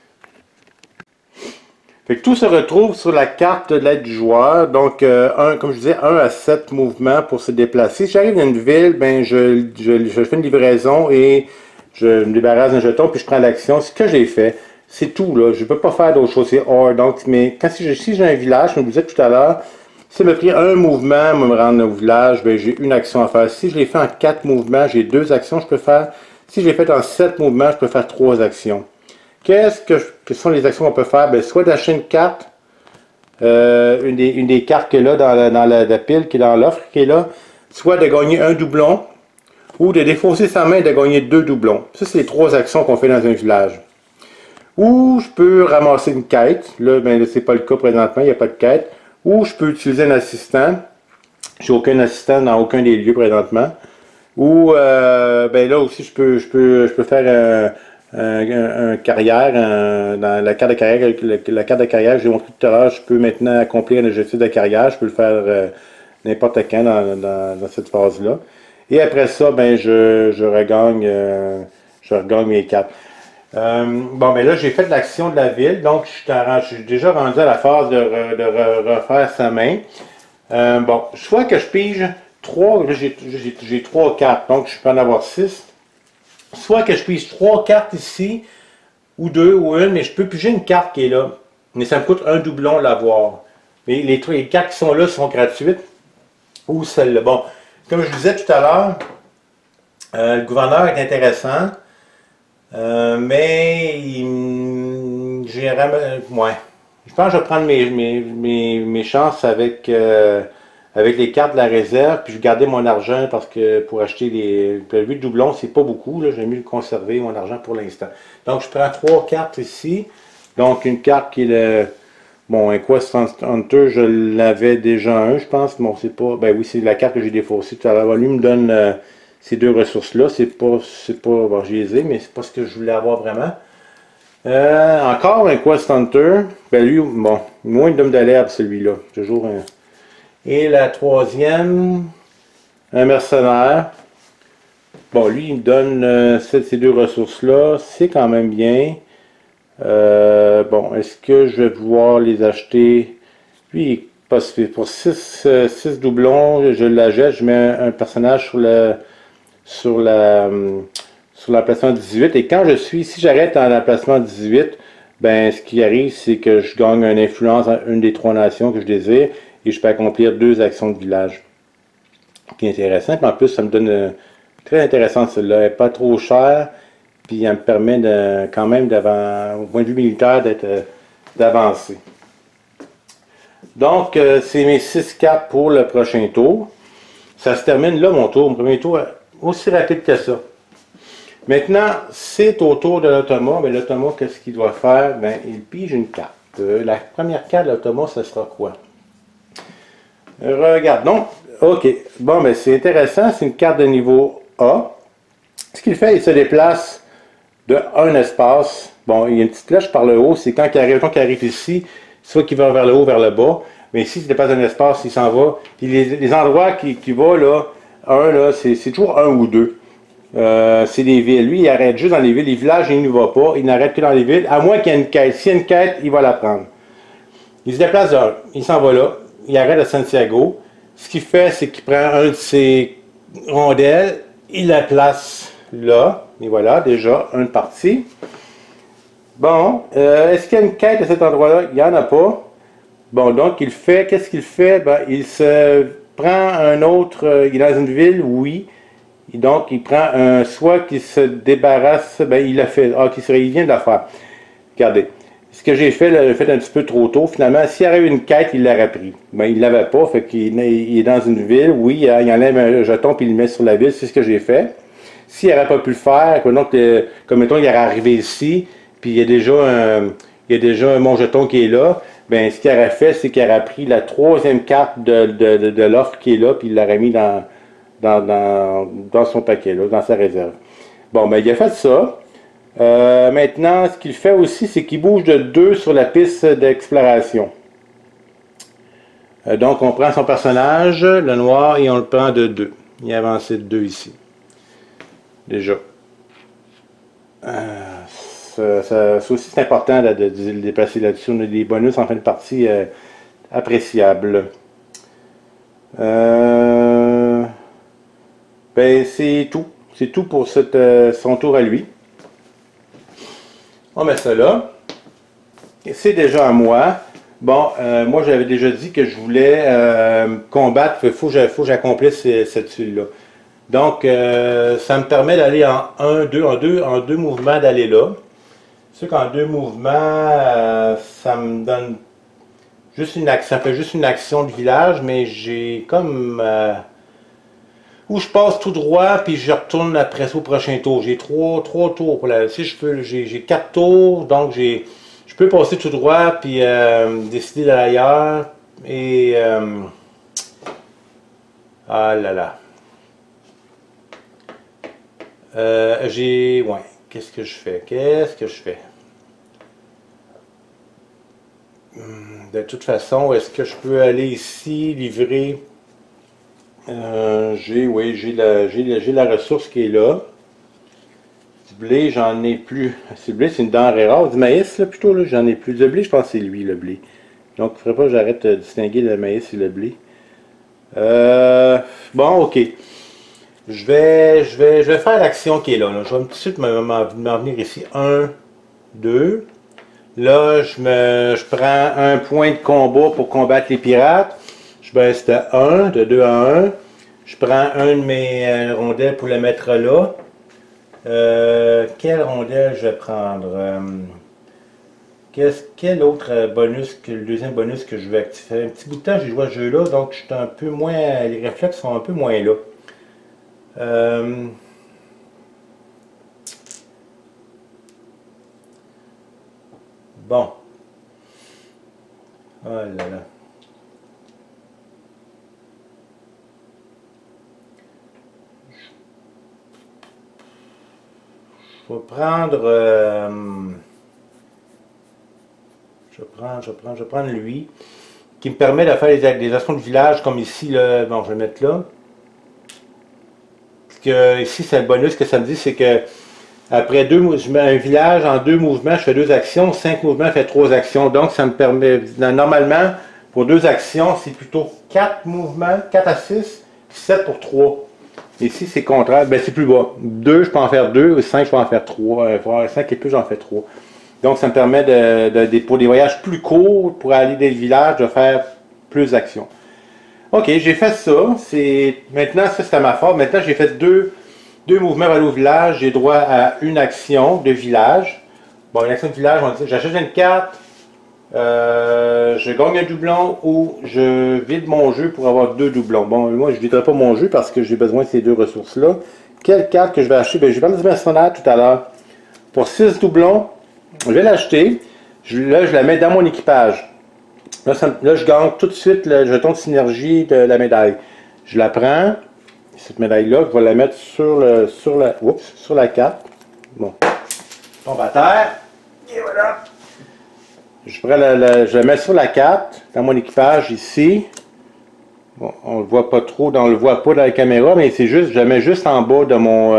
Fait que tout se retrouve sur la carte de l'aide du joueur. Donc, comme je disais, 1 à 7 mouvements pour se déplacer. Si j'arrive dans une ville, ben je fais une livraison et je me débarrasse d'un jeton puis je prends l'action. Ce que j'ai fait, c'est tout, là. Je ne peux pas faire d'autre chose. C'est hors. Donc, mais quand si j'ai un village, je me disais tout à l'heure, si ça me pris un mouvement pour me rendre au village, ben, j'ai une action à faire. Si je l'ai fait en 4 mouvements, j'ai 2 actions que je peux faire. Si je l'ai fait en 7 mouvements, je peux faire 3 actions. Quelles sont les actions qu'on peut faire? Ben, soit d'acheter une carte, une des cartes qui est là dans la pile, qui est dans l'offre, qui est là, soit de gagner un doublon, ou de défausser sa main et de gagner 2 doublons. Ça, c'est les 3 actions qu'on fait dans un village. Ou je peux ramasser une quête. Là, ben, c'est pas le cas présentement, il n'y a pas de quête. Ou je peux utiliser un assistant. J'ai aucun assistant dans aucun des lieux présentement. Ou ben là aussi je peux faire un carrière dans la carte de carrière. La carte de carrière, j'ai montré tout à l'heure, je peux maintenant accomplir un objectif de carrière. Je peux le faire n'importe quand dans cette phase-là. Et après ça, ben je regagne mes cartes. Bon, ben là, j'ai fait l'action de la ville, donc je suis déjà rendu à la phase de refaire sa main. Bon, soit que je pige 3, j'ai 3 cartes, donc je peux en avoir 6. Soit que je pige 3 cartes ici, ou 2, ou 1, mais je peux piger une carte qui est là. Mais ça me coûte un doublon l'avoir. Mais les cartes qui sont là sont gratuites, ou celle-là. Bon, comme je disais tout à l'heure, le gouverneur est intéressant. Mais ouais. Je pense que je vais prendre mes chances avec les cartes de la réserve, puis je vais garder mon argent parce que pour acheter les 8 doublons, c'est pas beaucoup. J'ai mieux conserver mon argent pour l'instant. Donc je prends 3 cartes ici. Donc une carte qui est le. Bon, un Quest Hunter, je l'avais déjà un, je pense. Bon, c'est pas. Ben oui, c'est la carte que j'ai défaussée tout à l'heure. Lui me donne ces 2 ressources-là. C'est pas. Bon, je les ai, mais c'est pas ce que je voulais avoir vraiment. Encore un Quest Hunter. Ben lui, bon, moins d'hommes de l'herbe, celui-là. Toujours un. Et la troisième, un mercenaire. Bon, lui, il me donne ces 2 ressources-là. C'est quand même bien. Bon, est-ce que je vais pouvoir les acheter? Puis, pour 6 doublons, je l'achète, je mets un personnage sur l'emplacement 18. Et quand si j'arrête en emplacement 18, ben, ce qui arrive, c'est que je gagne une influence dans une des 3 nations que je désire et je peux accomplir 2 actions de village. Qui est intéressant. Puis en plus, ça me donne très intéressant celle-là. Elle n'est pas trop chère. Puis elle me permet quand même, au point de vue militaire, d'avancer. Donc, c'est mes 6 cartes pour le prochain tour. Ça se termine là, mon tour. Mon premier tour, aussi rapide que ça. Maintenant, c'est au tour de l'automa. Mais l'automa, qu'est-ce qu'il doit faire? Ben, il pige une carte. La première carte de l'automa, ce sera quoi? Regardons. OK. Bon, ben c'est intéressant. C'est une carte de niveau A. Ce qu'il fait, il se déplace de un espace. Bon, il y a une petite flèche par le haut. C'est quand il arrive ici, soit qu'il va vers le haut, vers le bas. Mais ici, il se déplace d'un espace, il s'en va. Puis les endroits qui va, là, là, c'est toujours un ou deux. C'est des villes. Lui, il arrête juste dans les villes. Les villages, il n'y va pas. Il n'arrête que dans les villes, à moins qu'il y ait une quête. S'il y a une quête, il va la prendre. Il se déplace d'un. Il s'en va là. Il arrête à Santiago. Ce qu'il fait, c'est qu'il prend un de ses rondelles, il la place là. Et voilà, déjà, une partie. Bon, est-ce qu'il y a une quête à cet endroit-là? Il n'y en a pas. Bon, donc, il fait, qu'est-ce qu'il fait? Ben, il se prend un autre, il est dans une ville, oui. Et donc, il prend un, soit qu'il se débarrasse, ben, il l'a fait, il vient de la faire. Regardez, ce que j'ai fait, je l'ai fait un petit peu trop tôt. Finalement, s'il y avait eu une quête, il l'aurait pris. Ben, il ne l'avait pas, fait qu'il est dans une ville, oui, il enlève un jeton puis il le met sur la ville, c'est ce que j'ai fait. S'il n'aurait pas pu le faire, donc, comme mettons, il aurait arrivé ici, puis il y a déjà un mon jeton qui est là, ben, ce qu'il aurait fait, c'est qu'il aurait pris la troisième carte de l'offre qui est là, puis il l'aurait mis dans son paquet, là, dans sa réserve. Bon, ben, il a fait ça. Maintenant, ce qu'il fait aussi, c'est qu'il bouge de 2 sur la piste d'exploration. Donc, on prend son personnage, le noir, et on le prend de 2. Il a avancé de 2 ici. Déjà. Ça aussi, c'est important de le déplacer là-dessus. On a des bonus en fin de partie appréciables. Ben, c'est tout. C'est tout pour son tour à lui. On met ça là. C'est déjà à moi. Bon, moi j'avais déjà dit que je voulais combattre. Il faut que j'accomplisse cette tuile-là. Donc, ça me permet d'aller en deux mouvements d'aller là. C'est sûr qu'en 2 mouvements, ça me donne juste une action. Ça fait juste une action de village, mais j'ai comme où je passe tout droit, puis je retourne après ça au prochain tour. J'ai 3 tours pour la. Si je peux, j'ai 4 tours, donc je peux passer tout droit, puis décider d'aller ailleurs. Et ah là là. Ouais. Qu'est-ce que je fais? De toute façon, est-ce que je peux aller ici livrer? J'ai la ressource qui est là. Du blé, j'en ai plus. Du blé, c'est une denrée rare. Du maïs, là, plutôt, là, j'en ai plus. Du blé, je pense que c'est lui, le blé. Donc, il ne faudrait pas que j'arrête de distinguer le maïs et le blé. Bon, ok. Je vais faire l'action qui est là. Je vais tout de suite m'en venir ici. 1, 2. Là, je prends un point de combat pour combattre les pirates. Je baisse de 1, de 2 à 1. Je prends un de mes rondelles pour le mettre là. Quelle rondelle je vais prendre? Quel autre bonus, le deuxième bonus que je vais activer? Un petit bout de temps, j'ai joué à ce jeu-là, donc je suis un peu moins. Les réflexes sont un peu moins là. Bon. Oh là là. Je vais prendre. Je vais prendre lui. Qui me permet de faire des actions de village comme ici. Là, bon, je vais le mettre là. Parce que ici, c'est le bonus que ça me dit, c'est que après je mets un village en 2 mouvements, je fais 2 actions, 5 mouvements, je fais 3 actions. Donc, ça me permet, normalement, pour 2 actions, c'est plutôt 4 mouvements, 4 à 6, 7 pour 3. Ici, c'est contraire, ben c'est plus bas. 2, je peux en faire 2, 5, je peux en faire 3. 5 et plus, j'en fais 3. Donc, ça me permet, pour des voyages plus courts, pour aller dans le village, de faire plus d'actions. Ok, j'ai fait ça. Maintenant, ça, c'est à ma force. Maintenant, j'ai fait 2 mouvements vers le village. J'ai droit à une action de village. Bon, une action de village, on dit, j'achète une carte. Je gagne un doublon ou je vide mon jeu pour avoir 2 doublons. Bon, moi, je ne viderai pas mon jeu parce que j'ai besoin de ces 2 ressources-là. Quelle carte que je vais acheter? Ben, je vais prendre le mercenaire tout à l'heure. Pour 6 doublons, je vais l'acheter. Là, je la mets dans mon équipage. Là, je gagne tout de suite le jeton de synergie de la médaille. Je la prends, cette médaille-là, je vais la mettre sur la carte. Bon. Tombe à terre. Et voilà. Je la mets sur la carte, dans mon équipage ici. Bon, on ne le voit pas trop, on ne le voit pas dans la caméra, mais c'est juste, je la mets juste en bas de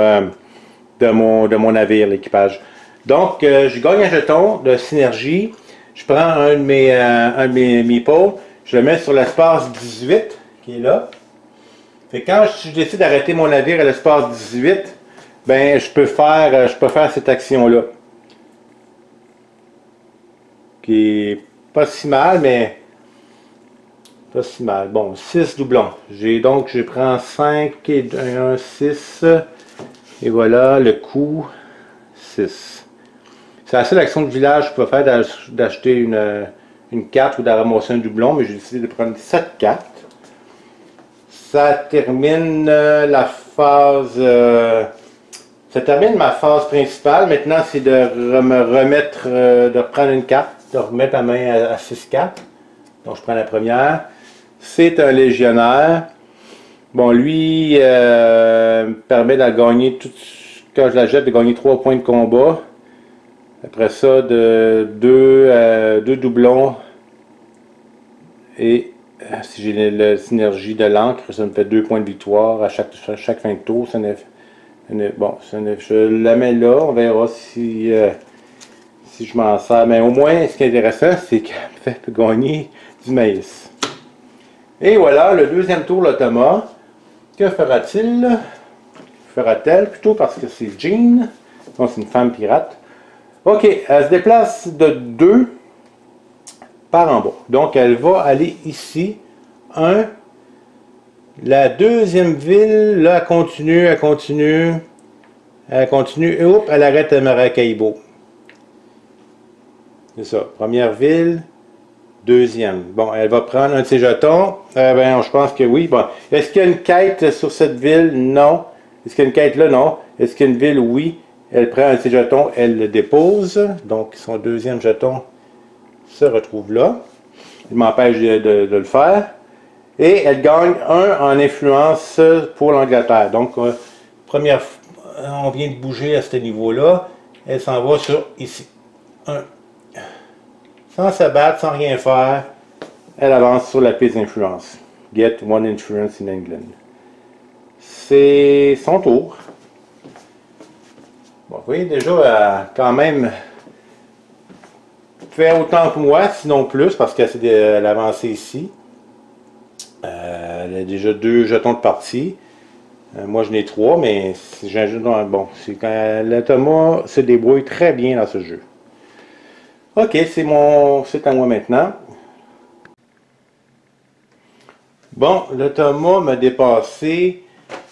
mon navire, l'équipage. Donc, je gagne un jeton de synergie. Je prends un de mes meeples, je le mets sur l'espace 18, qui est là. Fait que quand je décide d'arrêter mon navire à l'espace 18, ben, je peux faire cette action-là. Qui est pas si mal, mais pas si mal. Bon, 6 doublons. Donc, je prends 5 et 1, 6. Et voilà, le coût, 6. C'est la seule action de village que je peux faire d'acheter une carte ou de ramasser un doublon, mais j'ai décidé de prendre 7 cartes. Ça termine la phase... ça termine ma phase principale. Maintenant, c'est de me remettre, de reprendre une carte, de remettre la main à 6 cartes. Donc, je prends la première. C'est un légionnaire. Bon, lui permet de gagner, quand je la jette, de gagner 3 points de combat. Après ça, de 2 doublons. Et si j'ai la synergie de l'encre, ça me fait 2 points de victoire à chaque fin de tour. Bon, je la mets là. On verra si je m'en sers. Mais au moins, ce qui est intéressant, c'est qu'elle me fait gagner du maïs. Et voilà, le deuxième tour, l'automa. Que fera-t-il? Fera-t-elle plutôt parce que c'est Jean. Donc, c'est une femme pirate. Ok, elle se déplace de 2 par en bas. Donc, elle va aller ici. 1. La deuxième ville, là, elle continue. Et hop, elle arrête à Maracaibo. C'est ça. Première ville. Deuxième. Bon, elle va prendre un de ses jetons. Ben, je pense que oui. Bon. Est-ce qu'il y a une quête sur cette ville? Non. Est-ce qu'il y a une quête là? Non. Est-ce qu'il y a une ville? Oui. Elle prend un de ses jetons, elle le dépose. Donc, son deuxième jeton se retrouve là. Il m'empêche de le faire. Et elle gagne 1 en influence pour l'Angleterre. Donc, première, on vient de bouger à ce niveau-là. Elle s'en va sur ici. 1. Sans se battre, sans rien faire, elle avance sur la piste d'influence. Get 1 influence in England. C'est son tour. Bon, vous voyez déjà, quand même, fait autant que moi, sinon plus, parce qu'elle a avancé ici. Elle a déjà 2 jetons de partie. Moi, je n'ai 3, mais j'ai un jeton. Bon, c'est quand l'automa se débrouille très bien dans ce jeu. Ok, c'est à moi maintenant. Bon, l'automa m'a dépassé.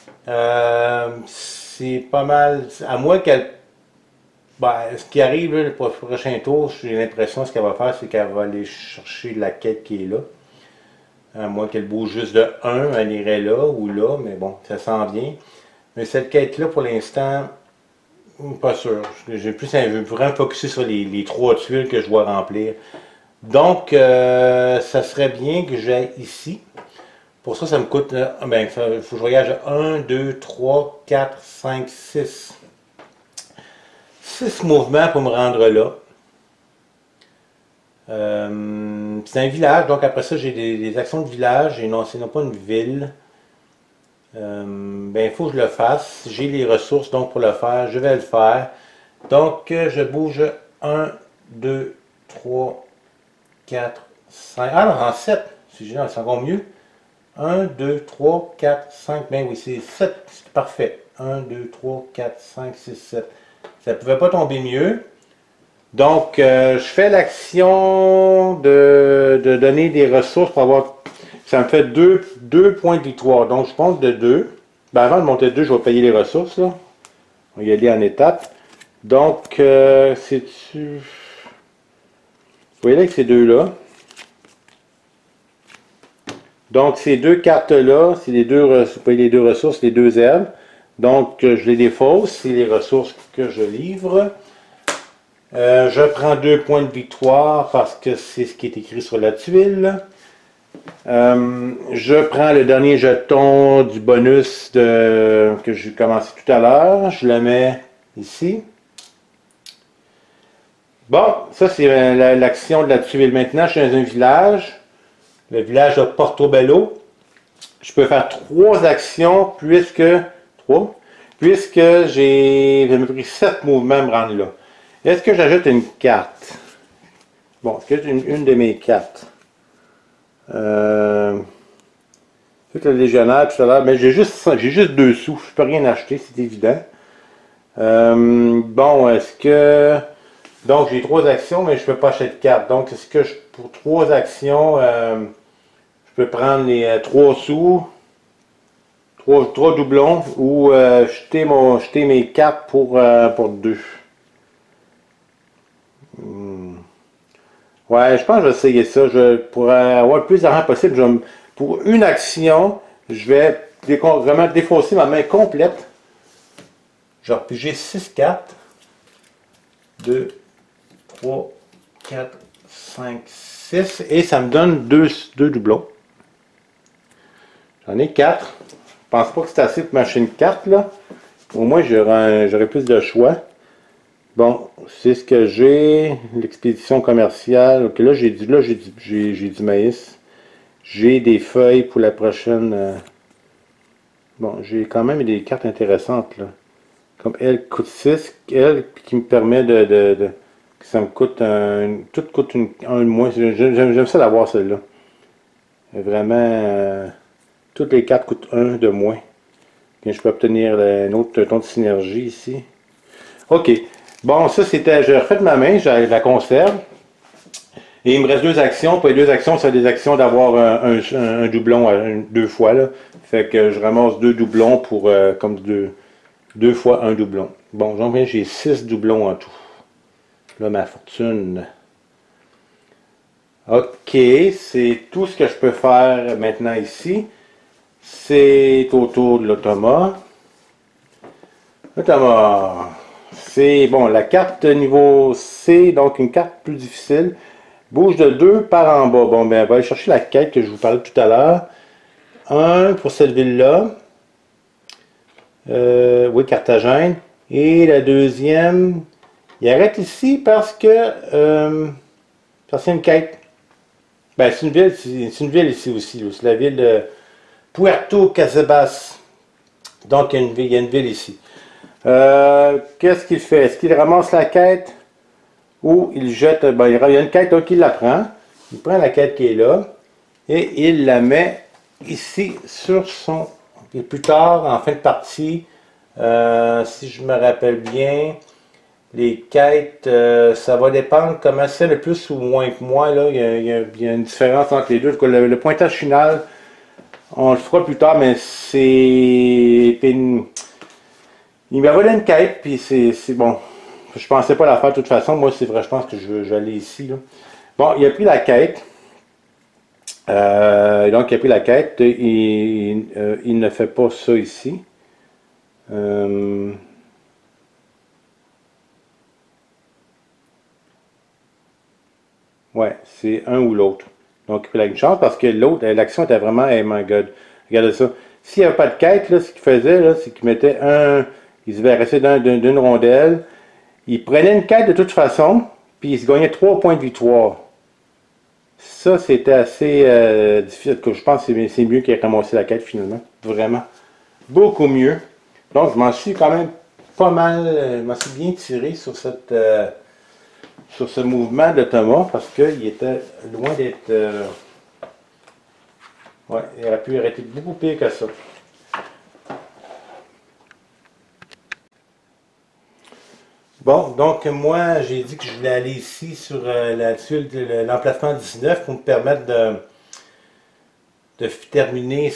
C'est pas mal. À moins qu'elle. Ben, ce qui arrive là, pour le prochain tour, j'ai l'impression que ce qu'elle va faire, c'est qu'elle va aller chercher la quête qui est là. À moins qu'elle bouge juste de 1, elle irait là ou là, mais bon, ça s'en vient. Mais cette quête-là, pour l'instant, pas sûr. Je veux vraiment focuser sur les 3 tuiles que je dois remplir. Donc, ça serait bien que j'aille ici. Pour ça, ça me coûte, ben, il faut que je voyage 1, 2, 3, 4, 5, 6. 6 mouvements pour me rendre là. C'est un village, donc après ça, j'ai des actions de village, et non, c'est non pas une ville. Ben, il faut que je le fasse. J'ai les ressources donc pour le faire, je vais le faire. Donc, je bouge 1, 2, 3, 4, 5. Ah non, en 7. C'est génial, c'est encore mieux. 1, 2, 3, 4, 5. Ben oui, c'est 7. C'est parfait. 1, 2, 3, 4, 5, 6, 7. Ça ne pouvait pas tomber mieux. Donc, je fais l'action de donner des ressources pour avoir... Ça me fait 2 points de victoire. Donc, je monte de 2. Ben, avant de monter de 2, je vais payer les ressources. Là. On va y aller en étapes. Donc, c'est-tu... voyez là avec ces deux-là. Donc, ces deux cartes-là, c'est pas les deux ressources, les deux herbes. Donc, je les défausse, c'est les ressources que je livre. Je prends 2 points de victoire parce que c'est ce qui est écrit sur la tuile. Je prends le dernier jeton du bonus que j'ai commencé tout à l'heure. Je le mets ici. Bon, ça c'est l'action de la tuile. Maintenant, je suis dans un village. Le village de Portobello. Je peux faire 3 actions puisque j'ai pris 7 mouvements à me rendre là. Est-ce que j'ajoute une carte? Bon, est-ce que j'ai une de mes cartes? Le légionnaire tout à l'heure, mais j'ai juste 2 sous. Je peux rien acheter, c'est évident. Bon, est-ce que... Donc, j'ai 3 actions, mais je ne peux pas acheter de carte. Donc, est-ce que pour 3 actions, je peux prendre les 3 sous, 3 doublons, ou jeter mes cartes pour 2. Ouais, je pense que je vais essayer ça. Pour avoir le plus d'argent possible, pour une action, je vais vraiment défausser ma main complète. Je vais repiger 6 cartes. 2, 3, 4, 5, 6. Et ça me donne 2 doublons. J'en ai 4. Je pense pas que c'est assez pour m'acheter une carte, là. Au moins, j'aurai plus de choix. Bon, c'est ce que j'ai. L'expédition commerciale. Ok, là, j'ai du maïs. J'ai des feuilles pour la prochaine. Bon, j'ai quand même des cartes intéressantes, là. Comme elle coûte 6. Elle qui me permet que ça me coûte tout coûte un de moins. J'aime ça d'avoir celle-là. Vraiment, toutes les cartes coûtent 1 de moins. Et je peux obtenir un autre ton de synergie ici. Ok. Bon, ça c'était. J'ai refait ma main, je la conserve. Et il me reste 2 actions. Pour les 2 actions, c'est des actions d'avoir un doublon 2 fois. Là. Fait que je ramasse 2 doublons pour comme 2 fois un doublon. Bon, j'en viens, j'ai 6 doublons en tout. Là, ma fortune. Ok, c'est tout ce que je peux faire maintenant ici. C'est au tour de l'automat. L'automat. C'est bon, la carte niveau C, donc une carte plus difficile. Bouge de 2 par en bas. Bon, ben, on va aller chercher la quête que je vous parlais tout à l'heure. 1 pour cette ville-là. Oui, Carthagène. Et la deuxième, il arrête ici parce que c'est une quête. Ben, c'est une ville ici aussi. C'est la ville de Puerto Casabas. Donc, il y a une ville ici. Qu'est-ce qu'il fait? Est-ce qu'il ramasse la quête ou il jette? Ben, il y a une quête, donc il la prend. Il prend la quête qui est là et il la met ici sur son... Et plus tard, en fin de partie, si je me rappelle bien, les quêtes, ça va dépendre comment c'est le plus ou moins que moi. Là. Il y a une différence entre les deux. Le pointage final, on le fera plus tard, mais c'est... Il m'a volé une quête, puis c'est bon. Je pensais pas la faire de toute façon. Moi, c'est vrai, je pense que je vais aller ici. Là. Bon, il a pris la quête. Donc, il a pris la quête. Il ne fait pas ça ici. Ouais, c'est un ou l'autre. Donc, il a une chance parce que l'autre, l'action était vraiment, hey my god. Regardez ça. S'il n'y avait pas de quête, là, ce qu'il faisait, là, c'est qu'il mettait il se verrait d'une rondelle. Il prenait une quête de toute façon, puis il se gagnait 3 points de victoire. Ça, c'était assez difficile. Je pense que c'est mieux qu'il ait ramassé la quête finalement. Vraiment. Beaucoup mieux. Donc, je m'en suis quand même pas mal, je m'en suis bien tiré sur ce mouvement de Thomas parce qu'il était loin d'être... ouais, il aurait pu arrêter beaucoup pire que ça. Bon, donc moi, j'ai dit que je voulais aller ici sur la tuile de l'emplacement 19 pour me permettre de terminer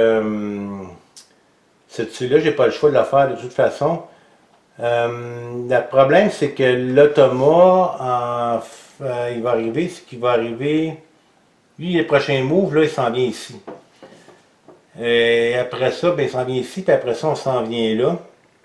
cette tuile-là. J'ai pas le choix de la faire de toute façon. Le problème, c'est que l'automat, il va arriver, ce qui va arriver, lui, le prochain move, là, il s'en vient ici. Et après ça, ben, il s'en vient ici, puis après ça, on s'en vient là.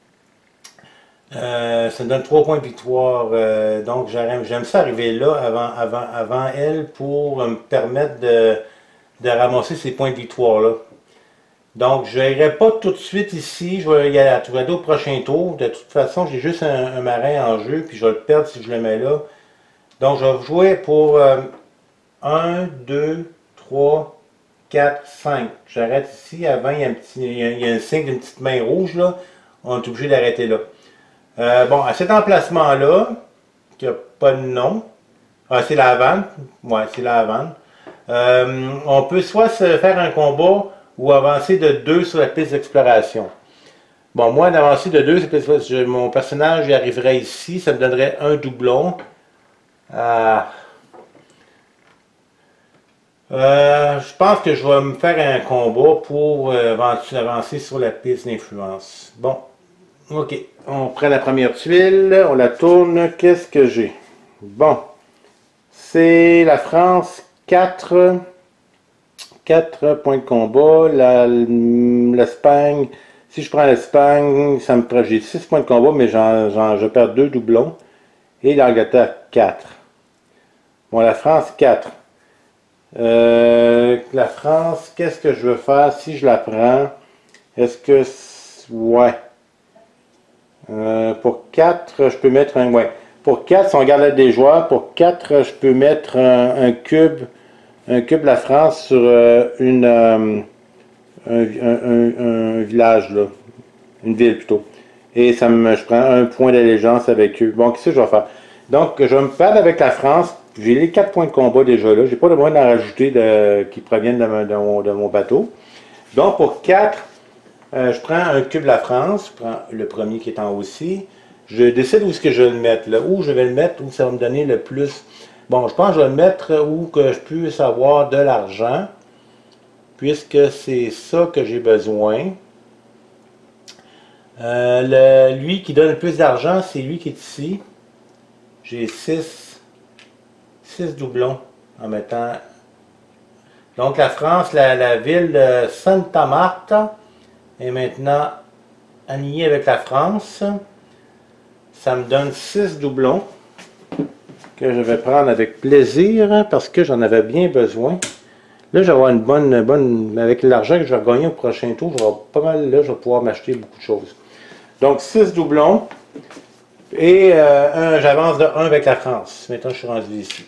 Ça me donne 3 points de victoire. Donc, j'aime ça arriver là avant elle pour me permettre de ramasser ces points de victoire-là. Donc, je n'irai pas tout de suite ici. Je vais y aller au prochain tour. De toute façon, j'ai juste un marin en jeu, puis je vais le perdre si je le mets là. Donc, je vais jouer pour 1, 2, 3, 4, 5. J'arrête ici. Avant, il y a un signe d'une petite main rouge, là. On est obligé d'arrêter là. Bon, à cet emplacement-là, qui n'a pas de nom, c'est la Havane. Ouais, c'est la Havane. On peut soit se faire un combat ou avancer de 2 sur la piste d'exploration. Bon, moi, d'avancer de 2, mon personnage y arriverait ici, ça me donnerait un doublon. Je pense que je vais me faire un combat pour avancer sur la piste d'influence. Bon, ok, on prend la première tuile, on la tourne, qu'est-ce que j'ai? Bon, c'est la France, 4 points de combat, l'Espagne, si je prends l'Espagne, ça me prend, j'ai 6 points de combat, mais je perds 2 doublons, et l'Angleterre, 4. Bon, la France, 4. La France, qu'est-ce que je veux faire si je la prends? Est-ce que... Ouais. Pour 4, je peux mettre un... Ouais. Pour 4, si on regarde des joueurs, pour 4, je peux mettre un cube la France sur un village, là. Une ville, plutôt. Et je prends un point d'allégeance avec eux. Bon, qu'est-ce que je vais faire? Donc, je vais me perdre avec la France. J'ai les 4 points de combat déjà là. J'ai pas de moyen d'en rajouter qui proviennent de mon bateau. Donc, pour 4, je prends un cube la France. Je prends le premier qui est en haut aussi. Je décide où est-ce que je vais le mettre. Là. Où je vais le mettre, où ça va me donner le plus. Bon, je pense que je vais le mettre où que je puisse avoir de l'argent. Puisque c'est ça que j'ai besoin. Lui qui donne le plus d'argent, c'est lui qui est ici. J'ai 6 doublons en mettant. Donc la France, la ville de Santa Marta est maintenant alignée avec la France. Ça me donne 6 doublons que je vais prendre avec plaisir parce que j'en avais bien besoin. Là, je vais avoir une bonne avec l'argent que je vais gagner au prochain tour, je vais avoir pas mal, là, je vais pouvoir m'acheter beaucoup de choses. Donc 6 doublons et j'avance de 1 avec la France. Maintenant, je suis rendu ici.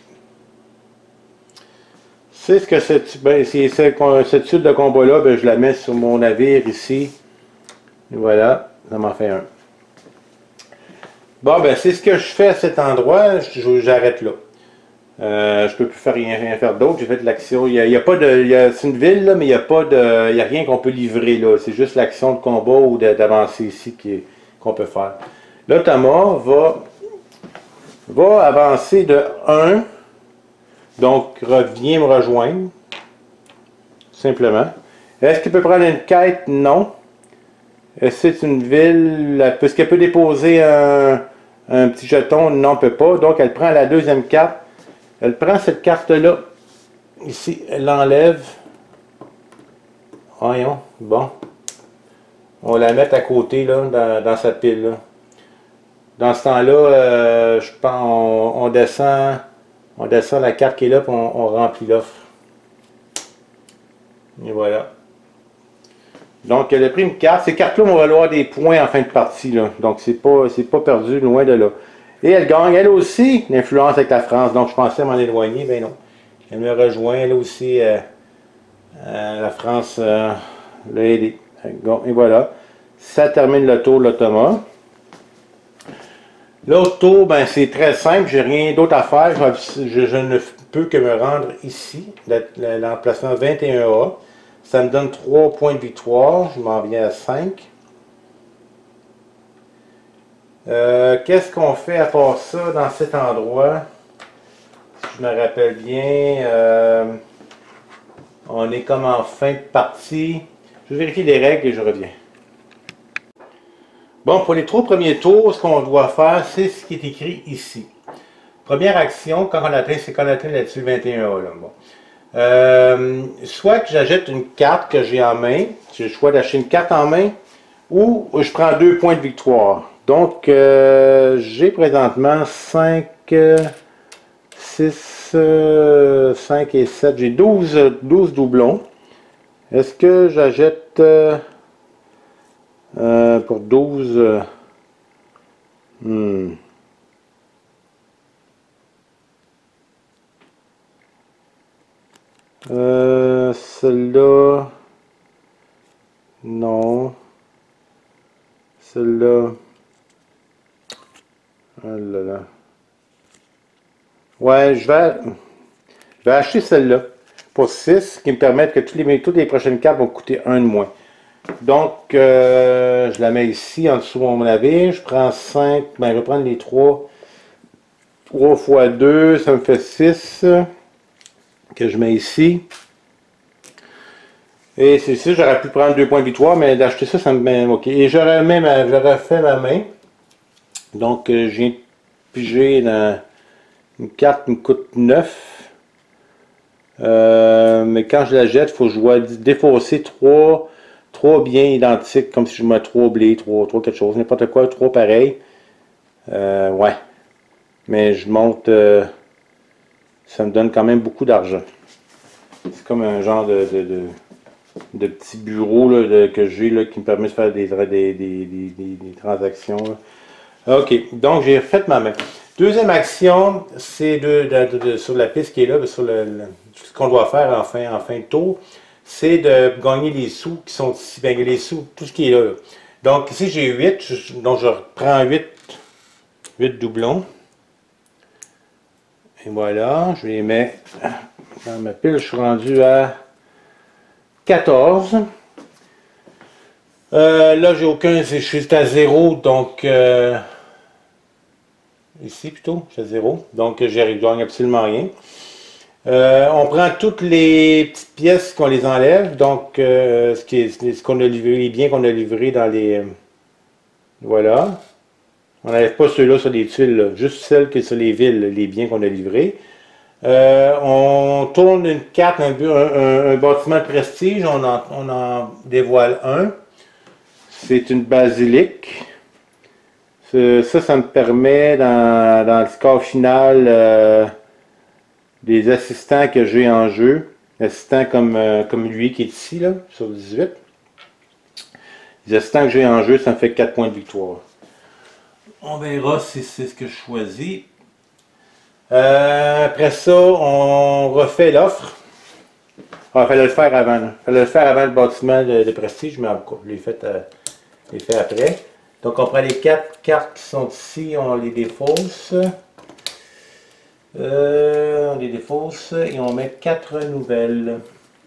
C'est ce que cette tuile de combat-là, ben, je la mets sur mon navire ici. Et voilà, ça m'en fait un. Bon, ben c'est ce que je fais à cet endroit, j'arrête là. Je peux plus faire rien faire d'autre, j'ai fait de l'action. C'est une ville, là, mais il n'y a rien qu'on peut livrer là. C'est juste l'action de combat ou d'avancer ici qu'on peut faire. Là, Thomas va avancer de 1. Donc, viens me rejoindre. Simplement. Est-ce qu'il peut prendre une quête? Non. Est-ce que c'est une ville? Est-ce qu'elle peut déposer un petit jeton? Non, elle ne peut pas. Donc, elle prend la deuxième carte. Elle prend cette carte-là. Ici, elle l'enlève. Voyons. Bon. On va la mettre à côté, là, dans sa pile, là. Dans ce temps-là, je pense, on descend la carte qui est là, puis on remplit l'offre. Et voilà. Donc, elle a pris une carte. Ces cartes-là vont valoir des points en fin de partie, là. Donc, c'est pas perdu, loin de là. Et elle gagne, elle aussi, l'influence avec la France. Donc, je pensais m'en éloigner, mais non. Elle me rejoint, elle aussi, la France l'a aidé. Et voilà. Ça termine le tour de l'Automa. L'autre tour, ben, c'est très simple, j'ai rien d'autre à faire. Je ne peux que me rendre ici, l'emplacement 21A. Ça me donne 3 points de victoire, je m'en viens à 5. Qu'est-ce qu'on fait à part ça dans cet endroit? Si je me rappelle bien, on est comme en fin de partie. Je vais vérifier les règles et je reviens. Bon, pour les 3 premiers tours, ce qu'on doit faire, c'est ce qui est écrit ici. Première action, quand on atteint, c'est quand on atteint là-dessus le 21A. Là. Bon. Soit que j'achète une carte que j'ai en main, j'ai le choix d'acheter une carte en main, ou je prends 2 points de victoire. Donc, j'ai présentement 5, 6, 5 et 7, j'ai 12 doublons. Est-ce que j'achète pour 12... celle-là, non, celle-là, oh là là. Ouais, je vais acheter celle-là pour 6, qui me permettent que toutes les prochaines cartes vont coûter 1 de moins. Donc, je la mets ici, en dessous de mon navire, je prends 5, ben je vais prendre les 3 fois 2, ça me fait 6. Que je mets ici. Et c'est ça, j'aurais pu prendre 2 points de victoire, mais d'acheter ça, ça me met ok. Et je refais ma main. Donc, je viens de piger dans une carte qui me coûte 9. Mais quand je la jette, il faut que je dois défausser 3 biens identiques, comme si je mets 3 blés, 3 quelque chose, n'importe quoi, 3 pareils. Ouais. Mais je monte... ça me donne quand même beaucoup d'argent. C'est comme un genre de petit bureau là, que j'ai qui me permet de faire des transactions. Là. Ok, donc j'ai refait ma main. Deuxième action, c'est sur la piste qui est là, sur ce qu'on doit faire en fin de tour, c'est de gagner les sous qui sont ici, ben, les sous, tout ce qui est là. Donc ici j'ai 8, donc je reprends 8 doublons. Et voilà, je les mets dans ma pile, je suis rendu à 14. Là, j'ai aucun, je suis à 0, donc ici plutôt, je suis à 0, donc je gagne absolument rien. On prend toutes les petites pièces qu'on les enlève, donc ce qu'on a livré, les biens qu'on a livrés dans les... voilà. On n'enlève pas ceux-là sur les tuiles, là, juste celles qui sont sur les villes, les biens qu'on a livrés. On tourne une carte, un bâtiment de prestige, on en dévoile un. C'est une basilique. Ça me permet dans le score final des assistants que j'ai en jeu. Assistants comme lui qui est ici, là, sur 18. Les assistants que j'ai en jeu, ça me fait 4 points de victoire. On verra si c'est ce que je choisis. Après ça, on refait l'offre. Ah, il fallait le faire avant. Il fallait le faire avant le bâtiment de prestige, mais en tout cas, je l'ai fait après. Donc, on prend les 4 cartes qui sont ici, on les défausse. On les défausse et on met 4 nouvelles.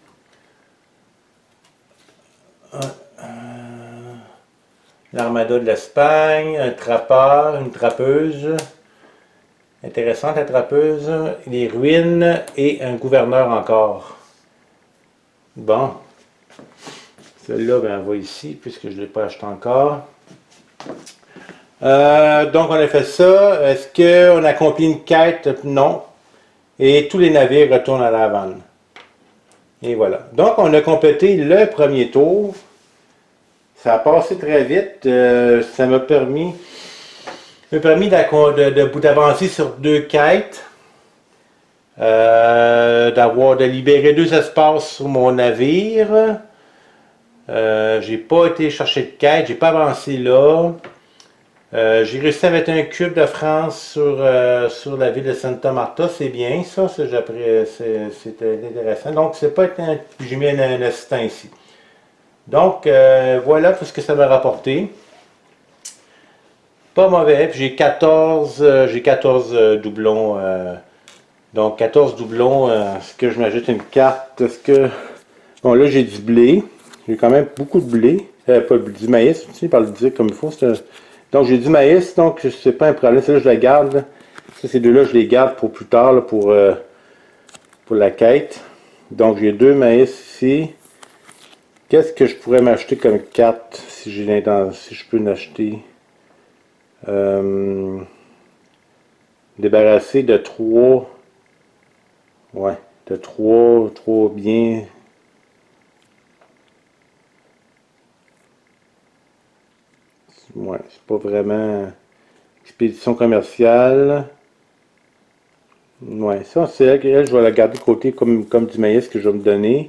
L'armada de l'Espagne, un trappeur, une trappeuse. Intéressante la trappeuse. Les ruines et un gouverneur encore. Bon. Celle-là, ben, elle va ici, puisque je ne l'ai pas acheté encore. Donc, on a fait ça. Est-ce qu'on accomplit une quête? Non. Et tous les navires retournent à la Havane. Et voilà. Donc, on a complété le premier tour. Ça a passé très vite. Ça m'a permis d'avancer sur 2 quêtes. De libérer 2 espaces sur mon navire. J'ai pas été chercher de quête, j'ai pas avancé là. J'ai réussi à mettre un cube de France sur la ville de Santa Marta, c'est bien ça, c'était intéressant. Donc c'est pas j'ai mis un assistant ici. Donc voilà tout ce que ça m'a rapporté. Pas mauvais, puis j'ai 14 doublons. Donc 14 doublons, est-ce que je m'ajoute une carte? Est-ce que... Bon là j'ai du blé. J'ai quand même beaucoup de blé. Pas du maïs, tu sais, par le dire comme il faut. Donc j'ai du maïs, donc c'est pas un problème. Celle-là, je la garde. Là. Ça, ces deux-là, je les garde pour plus tard, là, pour la quête. Donc j'ai 2 maïs ici. Qu'est-ce que je pourrais m'acheter comme carte si j'ai si je peux l'acheter? débarrasser de 3. Ouais, de 3 bien. Ouais, c'est pas vraiment expédition commerciale. Ouais, ça, c'est elle, je vais la garder de côté comme du maïs que je vais me donner.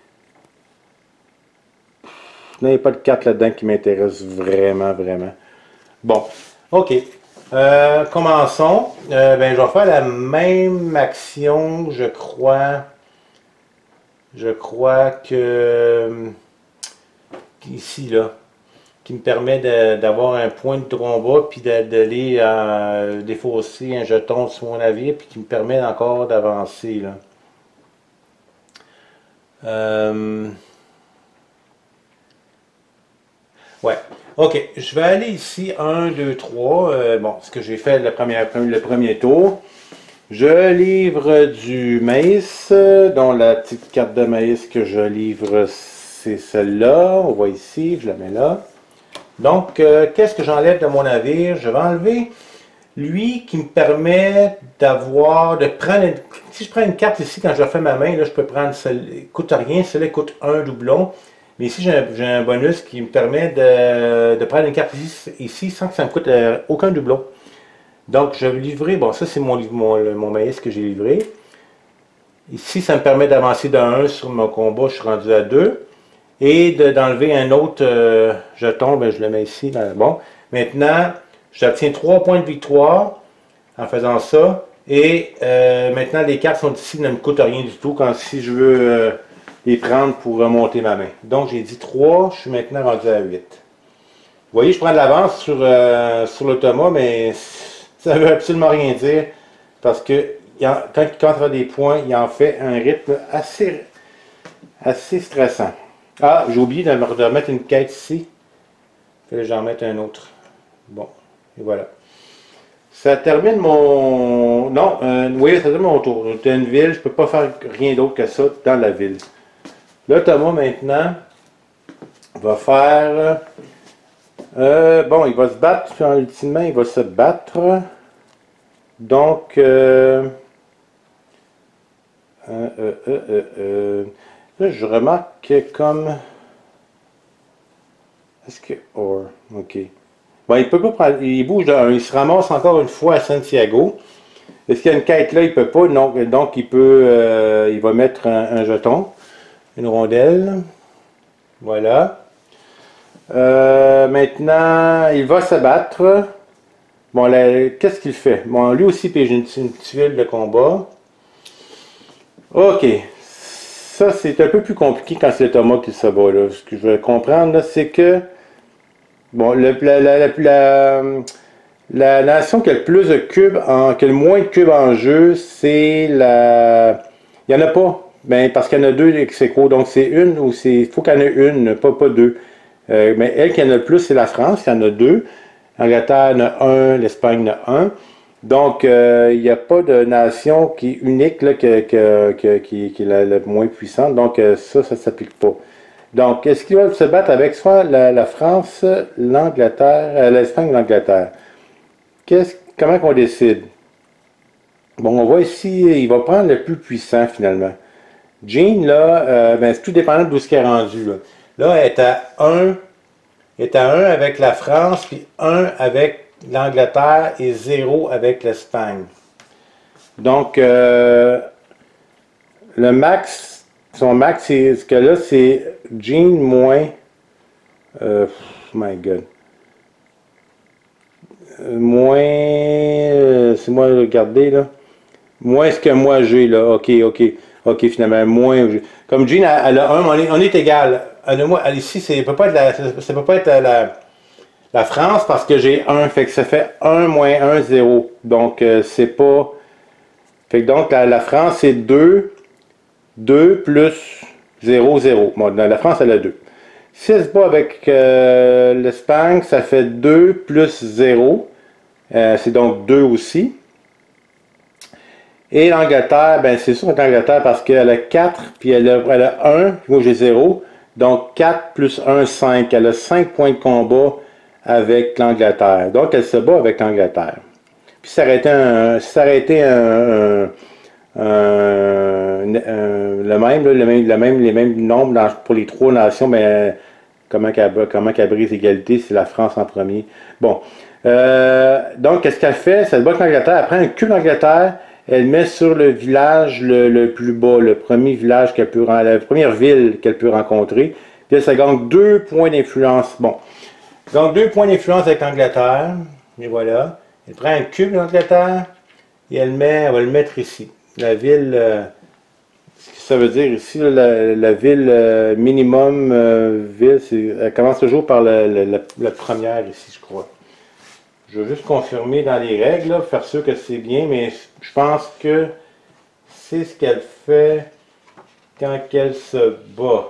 Il n'y a pas de carte là-dedans qui m'intéresse vraiment, vraiment. Bon, ok. Commençons. Ben, je vais faire la même action, je crois. Je crois que ici, là, qui me permet d'avoir un point de combat, puis d'aller défausser un jeton sur mon navire, puis qui me permet encore d'avancer, là. Ouais. Ok, je vais aller ici, 1, 2, 3. Bon, ce que j'ai fait le premier tour. Je livre du maïs, dont la petite carte de maïs que je livre, c'est celle-là. On voit ici, je la mets là. Donc, qu'est-ce que j'enlève de mon navire? Je vais enlever lui qui me permet de prendre si je prends une carte ici, quand je refais ma main, là, je peux prendre celle, coûte rien, celle-là coûte un doublon. Mais ici, j'ai un bonus qui me permet de prendre une carte ici sans que ça me coûte aucun doublon. Donc, je vais livrer, bon, ça c'est mon maïs que j'ai livré. Ici, ça me permet d'avancer de 1 sur mon combat, je suis rendu à 2. Et d'enlever un autre jeton, ben, je le mets ici. Bon, maintenant, j'obtiens 3 points de victoire en faisant ça. Et maintenant, les cartes sont ici, ne me coûtent rien du tout quand si je veux les prendre pour remonter ma main. Donc, j'ai dit 3, je suis maintenant rendu à 8. Vous voyez, je prends de l'avance sur l'automa, mais ça ne veut absolument rien dire parce que quand il compte des points, il en fait un rythme assez stressant. Ah, j'ai oublié de remettre une quête ici. Il fallait que j'en mette un autre. Bon, et voilà. Ça termine mon... Non, oui, ça termine mon tour. J'étais une ville, je ne peux pas faire rien d'autre que ça dans la ville. Là, Thomas, maintenant, va faire... bon, il va se battre, ultimement, il va se battre. Donc, là, je remarque que comme... Est-ce que... Or, ok. Bon, il peut pas prendre... Il bouge de 1. Il se ramasse encore une fois à Santiago. Est-ce qu'il y a une quête là? Il peut pas. Non, donc, il peut... il va mettre un jeton. Une rondelle. Voilà. Maintenant, il va se battre. Bon, qu'est-ce qu'il fait? Bon, lui aussi pige une tuile de combat. Ok. Ça, c'est un peu plus compliqué quand c'est le Thomas qui se bat, là. Ce que je veux comprendre, c'est que... Bon, la nation qui a le plus de cubes, qui a le moins de cubes en jeu, c'est la... Il n'y en a pas. Ben, parce qu'il y en a deux ex aequo. Donc, c'est une ou c'est... Il faut qu'il y en ait une, pas deux. Mais elle qui en a le plus, c'est la France, qui en a deux. L'Angleterre en a un, l'Espagne en a un. Donc, il n'y a pas de nation qui est unique, là, qui est la moins puissante. Donc, ça ne s'applique pas. Donc, est-ce qu'il va se battre avec soit la France, l'Angleterre, l'Espagne ou l'Angleterre? Comment qu'on décide? Bon, on voit ici, il va prendre le plus puissant finalement. Jean, là, ben, c'est tout dépendant d'où est-ce qu'elle est rendu. Là, elle est à 1. Elle est à 1 avec la France, puis 1 avec l'Angleterre et 0 avec l'Espagne. Donc, le max, son max, ce que là, c'est Jean moins... my God. Moins... c'est moi regarder, là. Moins ce que moi j'ai, là. Ok, finalement, moins... Comme Jean, elle a 1, on est égal. Ici, ça ne peut pas être la France parce que j'ai 1. Fait que ça fait 1 moins 1, 0. Donc, c'est pas... Fait que donc, la France, c'est 2. 2 plus 0, 0. Bon, la France, elle a 2. Si elle se bat avec l'Espagne, ça fait 2 plus 0. C'est donc 2 aussi. Et l'Angleterre, ben c'est sûr que l'Angleterre parce qu'elle a 4, puis elle a 1, puis moi j'ai 0. Donc 4 plus 1, 5. Elle a 5 points de combat avec l'Angleterre. Donc elle se bat avec l'Angleterre. Puis ça aurait été les mêmes nombres pour les trois nations, mais comment qu'elle brise l'égalité, c'est la France en premier. Bon. Donc, qu'est-ce qu'elle fait? Ça se bat avec l'Angleterre. Elle prend un cube d'Angleterre, elle met sur le village le plus bas, le premier village la première ville qu'elle peut rencontrer. Puis ça gagne 2 points d'influence. Bon. Donc, 2 points d'influence avec l'Angleterre. Et voilà. Elle prend un cube d'Angleterre et elle va le mettre ici. La ville, ce que ça veut dire ici, la ville minimum, ville, elle commence toujours par la première ici, je crois. Je veux juste confirmer dans les règles, là, faire sûr que c'est bien, mais je pense que c'est ce qu'elle fait quand elle se bat.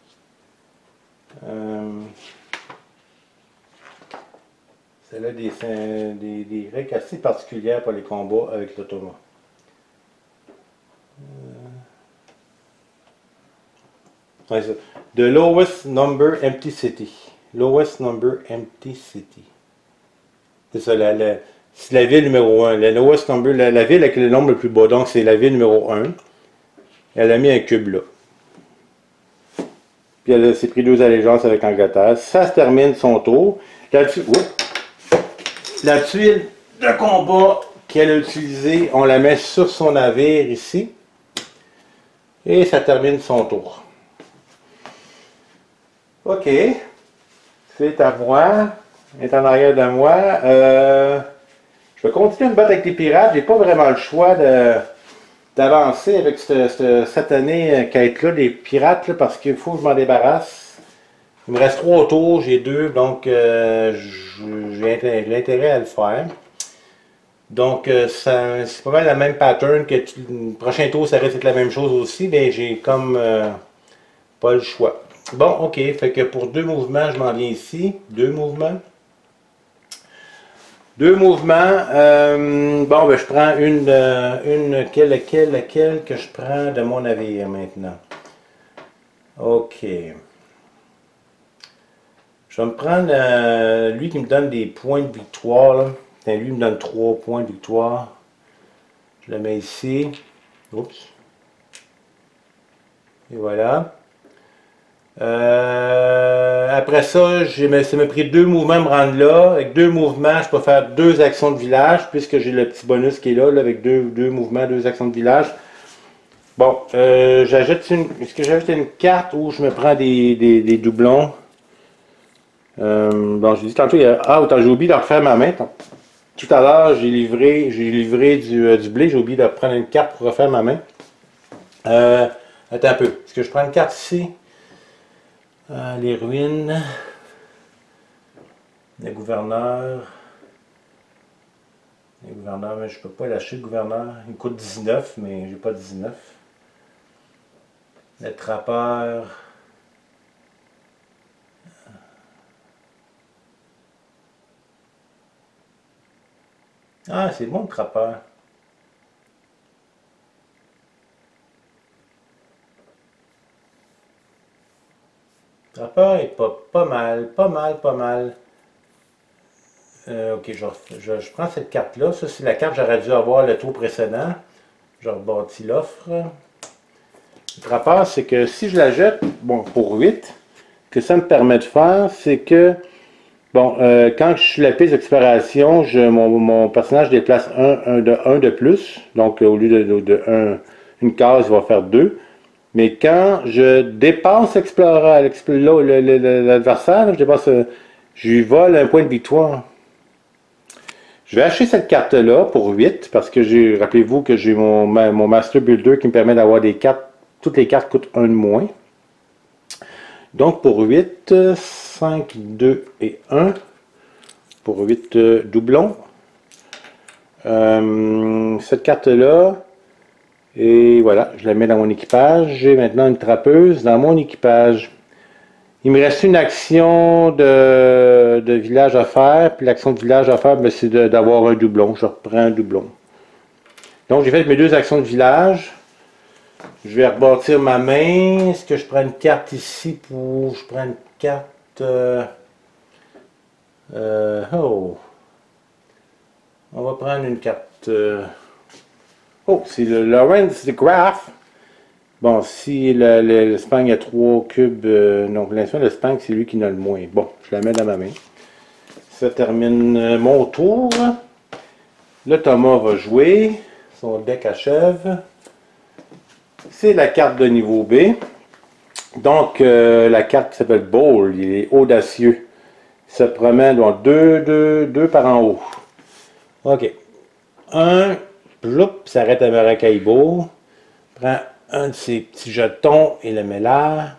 C'est là des règles assez particulières pour les combats avec l'Ottoman. Ouais, the lowest number empty city. Lowest number empty city. C'est ça, c'est la ville numéro 1. La lowest number, la ville avec le nombre le plus bas. Donc, c'est la ville numéro 1. Elle a mis un cube là. Puis elle s'est pris 2 allégeances avec Angleterre. Ça se termine son tour. Là-dessus, la tuile de combat qu'elle a utilisée, on la met sur son navire ici. Et ça termine son tour. Ok. C'est à moi. Elle est en arrière de moi. Je vais continuer à me battre avec les pirates. J'ai pas vraiment le choix d'avancer avec cette année quête-là, des pirates, là, parce qu'il faut que je m'en débarrasse. Il me reste 3 tours, j'ai 2, donc j'ai l'intérêt à le faire. Donc c'est pas mal la même pattern que le prochain tour, ça risque d'être la même chose aussi, mais j'ai comme pas le choix. Bon, ok, fait que pour 2 mouvements, je m'en viens ici. 2 mouvements. 2 mouvements. Bon, ben je prends laquelle que je prends de mon navire maintenant. Ok. Je vais me prendre lui qui me donne des points de victoire. Lui, il me donne 3 points de victoire. Je le mets ici. Oups. Et voilà. Après ça, ça m'a pris 2 mouvements à me rendre là. Avec 2 mouvements, je peux faire 2 actions de village, puisque j'ai le petit bonus qui est là, avec 2 mouvements, 2 actions de village. Bon, est-ce que j'ajoute une carte où je me prends des doublons? Bon, je dis tantôt, j'ai oublié de refaire ma main. Tout à l'heure, j'ai livré du blé, j'ai oublié de prendre une carte pour refaire ma main. Attends un peu. Est-ce que je prends une carte ici? Les ruines. Les gouverneurs. Les gouverneurs, mais je peux pas lâcher le gouverneur. Il me coûte 19, mais j'ai pas 19. Les trappeurs. Ah, c'est bon le trappeur. Le trappeur est pas mal. Ok, je prends cette carte-là. Ça, c'est la carte que j'aurais dû avoir le tour précédent. Je rebâtis l'offre. Le trappeur, c'est que si je la jette, bon, pour 8, ce que ça me permet de faire, c'est que, bon, quand je suis la piste d'exploration, mon personnage déplace un de plus. Donc, au lieu de une case, il va faire 2. Mais quand je dépasse l'adversaire, je lui vole un point de victoire. Je vais acheter cette carte-là pour 8, parce que rappelez-vous que j'ai mon Master Builder qui me permet d'avoir des cartes. Toutes les cartes coûtent 1 de moins. Donc pour 8, 5, 2 et 1. Pour 8 doublons. Cette carte-là. Et voilà, je la mets dans mon équipage. J'ai maintenant une trappeuse dans mon équipage. Il me reste une action de village à faire. Puis l'action de village à faire, c'est d'avoir un doublon. Je reprends un doublon. Donc j'ai fait mes 2 actions de village. Je vais rebâtir ma main. Est-ce que je prends une carte ici pour... Je prends une carte... Oh. On va prendre une carte... Oh, c'est le Lawrence de Graff. Bon, si l'Espagne a 3 cubes, non, pour l'instant, l'Espagne, c'est lui qui en a le moins. Bon, je la mets dans ma main. Ça termine mon tour. Là, Thomas va jouer. Son deck achève. C'est la carte de niveau B. Donc, la carte qui s'appelle Bold, il est audacieux. Il se promène donc deux par en haut. OK. Un, ploup, s'arrête à Maracaibo. Prend un de ses petits jetons et le met là.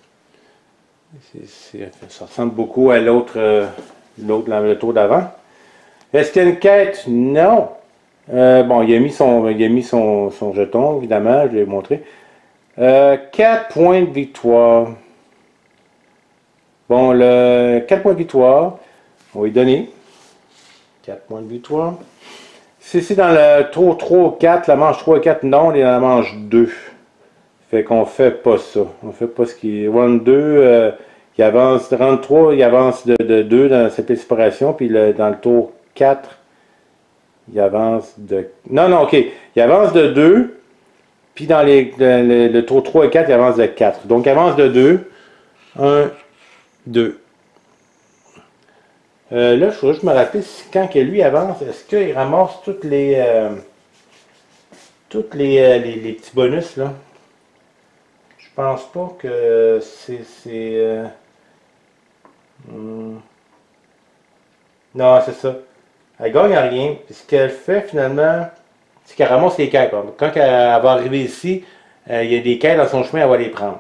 Ça ressemble beaucoup à l'autre, le tour d'avant. Est-ce qu'il y a une quête? Non. Bon, il a mis son jeton, évidemment, je l'ai montré. 4 points de victoire. Bon, le 4 points de victoire, on va lui donner 4 points de victoire. Si c'est dans le tour 3 ou 4, la manche 3 et 4, non, il est dans la manche 2. Fait qu'on fait pas ça. On fait pas ce qui est. Round 2, il avance, round 3, il avance de 2 dans cette exploration, puis dans le tour 4, il avance de... Non, ok. Il avance de 2, puis dans le tour 3 et 4, il avance de 4. Donc, il avance de 2. 1, 2. Là, je me rappelle, quand que lui avance, est-ce qu'il ramasse toutes les petits bonus, là? Je pense pas que c'est... Non, c'est ça. Elle gagne rien. Puis ce qu'elle fait, finalement, c'est qu'elle ramasse les quêtes. Quand elle va arriver ici, il y a des quêtes dans son chemin, elle va les prendre.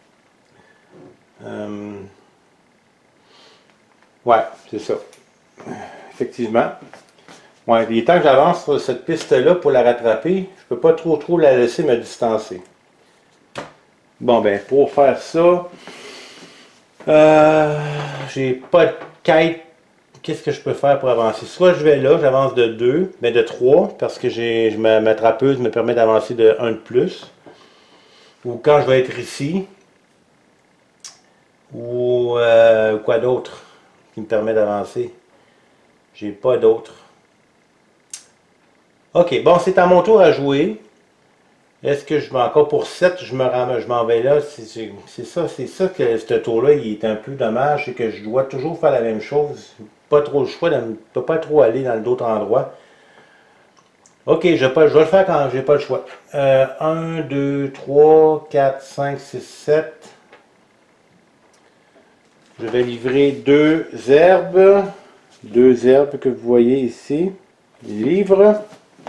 Ouais, c'est ça. Effectivement. Ouais, il est temps que j'avance sur cette piste-là pour la rattraper. Je peux pas trop la laisser me distancer. Bon, ben, pour faire ça, j'ai pas de quête. Qu'est-ce que je peux faire pour avancer? Soit je vais là, j'avance de 2, mais de 3, parce que ma trappeuse me permet d'avancer de 1 de plus. Ou quand je vais être ici, ou quoi d'autre qui me permet d'avancer? J'ai pas d'autre. Ok, bon, c'est à mon tour à jouer. Est-ce que je vais encore pour 7, je m'en vais là. C'est ça que ce tour-là, il est un peu dommage, c'est que je dois toujours faire la même chose. Pas trop le choix, je ne peux pas trop aller dans d'autres endroits. Ok, je vais le faire quand j'ai pas le choix. 1, 2, 3, 4, 5, 6, 7. Je vais livrer 2 herbes. 2 herbes que vous voyez ici. Livre.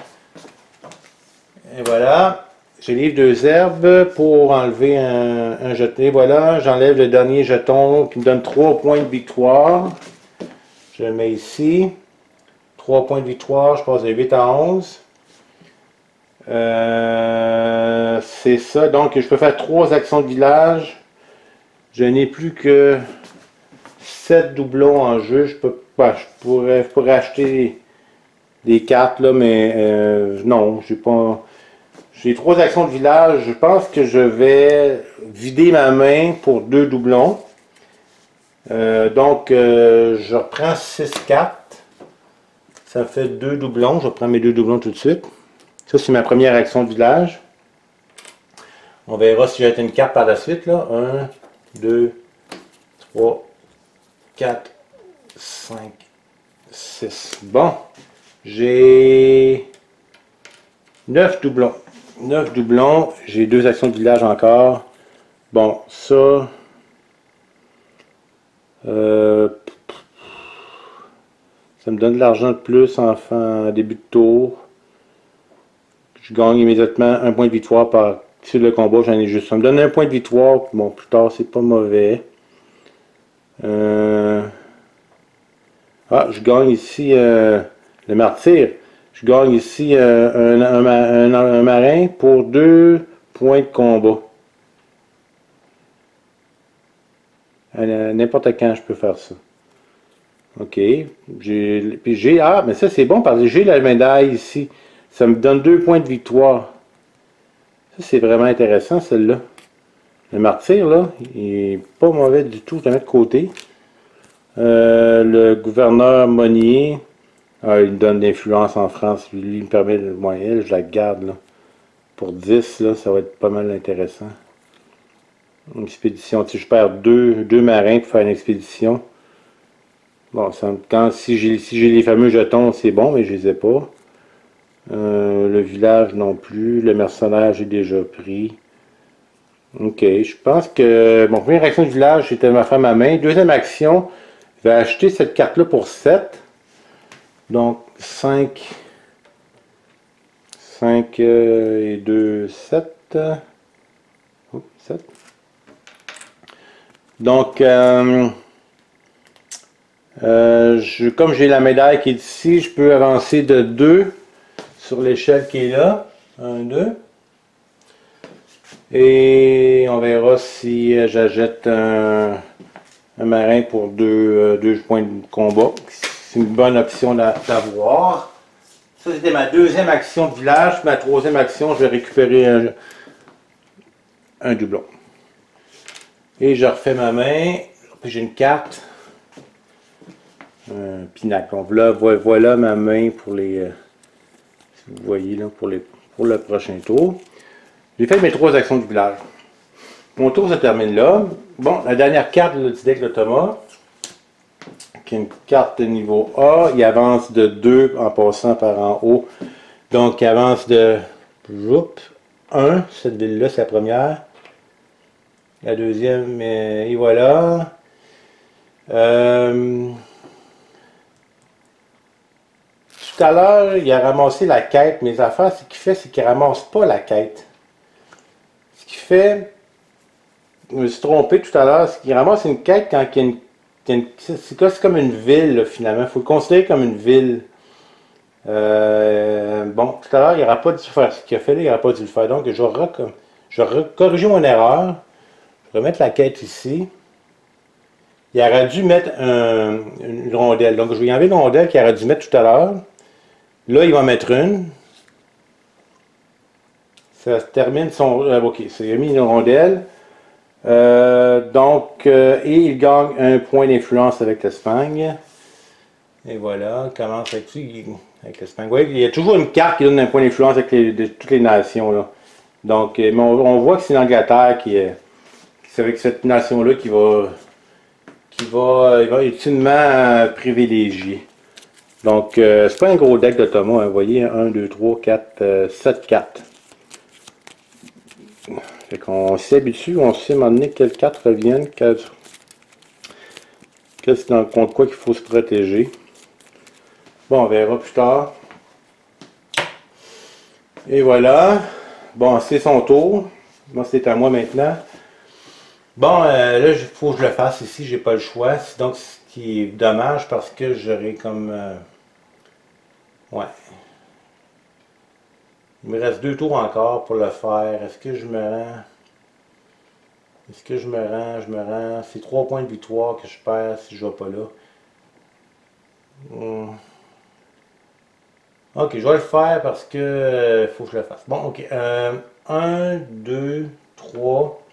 Et voilà. Je livre 2 herbes pour enlever un jeton. Et voilà, j'enlève le dernier jeton qui me donne 3 points de victoire. Je le mets ici. 3 points de victoire, je passe de 8 à 11. C'est ça, donc je peux faire 3 actions de village. Je n'ai plus que 7 doublons en jeu. Je pourrais acheter des cartes là, mais non, j'ai pas. J'ai 3 actions de village. Je pense que je vais vider ma main pour 2 doublons. Donc, je reprends 6 cartes. Ça fait 2 doublons. Je reprends mes 2 doublons tout de suite. Ça, c'est ma première action de village. On verra si j'ai une carte par la suite. Là. 1, 2, 3, 4, 5, 6. Bon. J'ai 9 doublons. 9 doublons. J'ai 2 actions de village encore. Bon, ça... ça me donne de l'argent de plus en début de tour. Je gagne immédiatement 1 point de victoire sur le combat. J'en ai juste. Ça me donne 1 point de victoire. Bon, plus tard, c'est pas mauvais. Je gagne ici le martyr. Je gagne ici un marin pour 2 points de combat. N'importe quand je peux faire ça. Ok. Mais ça c'est bon parce que j'ai la médaille ici. Ça me donne 2 points de victoire. Ça c'est vraiment intéressant celle-là. Le martyr là, il est pas mauvais du tout. Je le mets de côté. Le gouverneur Monnier. Ah, il me donne l'influence en France. Lui, il me permet de. Moi, elle, je la garde, là. Pour 10 là, ça va être pas mal intéressant. Une expédition. Si je perds deux marins pour faire une expédition. Bon, quand, si j'ai les fameux jetons, c'est bon, mais je les ai pas. Le village non plus. Le mercenaire, j'ai déjà pris. Ok, je pense que mon première action du village, c'était ma femme à main. Deuxième action, je vais acheter cette carte-là pour 7. Donc 5 et 2, 7. Oh, 7. Donc, comme j'ai la médaille qui est ici, je peux avancer de 2 sur l'échelle qui est là. 1, 2. Et on verra si j'achète un marin pour 2 points de combat. C'est une bonne option d'avoir. Ça, c'était ma deuxième action de village. Ma troisième action, je vais récupérer un doublon. Et je refais ma main. Puis j'ai une carte. Un pinacle. Donc voilà ma main pour les. Si vous voyez là, pour le prochain tour. J'ai fait mes 3 actions du village. Mon tour se termine là. Bon, la dernière carte du deck de Thomas, qui est une carte de niveau A, il avance de 2 en passant par en haut. Donc, il avance de 1. Cette ville-là, c'est la première. La deuxième, et voilà. Tout à l'heure, il a ramassé la quête. Mes affaires, ce qu'il fait, c'est qu'il ramasse pas la quête. Ce qu'il fait, je me suis trompé tout à l'heure, c'est qu'il ramasse une quête quand il y a c'est comme une ville, là, finalement. Il faut le considérer comme une ville. Bon, tout à l'heure, il n'aura pas dû faire ce qu'il a fait là, il n'aura pas dû le faire. Donc, je vais corriger mon erreur. Je vais remettre la quête ici. Il aurait dû mettre une rondelle. Donc, je vais y enlever une rondelle qu'il aurait dû mettre tout à l'heure. Là, il va mettre une. Ça se termine son. Ok, il a mis une rondelle. Et il gagne un point d'influence avec l'Espagne. Et voilà, il commence avec l'Espagne. Ouais, il y a toujours une carte qui donne un point d'influence avec toutes les nations. Là. Donc, mais on voit que c'est l'Angleterre c'est avec cette nation-là qui va être utilement privilégié. Donc, c'est pas un gros deck de Thomas. Hein. Vous voyez, 1, 2, 3, 4, 7 cartes. Fait qu'on s'habitue, on sait à un moment donné quelles cartes reviennent, qu'est-ce contre quoi qu'il faut se protéger. Bon, on verra plus tard. Et voilà. Bon, c'est son tour. Bon, c'est à moi maintenant. Bon, là, il faut que je le fasse ici, j'ai pas le choix. Donc, ce qui est dommage parce que j'aurais comme... ouais. Il me reste 2 tours encore pour le faire. Est-ce que je me rends? Est-ce que je me rends? Je me rends. C'est 3 points de victoire que je perds si je ne vais pas là. Ok, je vais le faire parce que faut que je le fasse. Bon, ok. 1, 2, 3,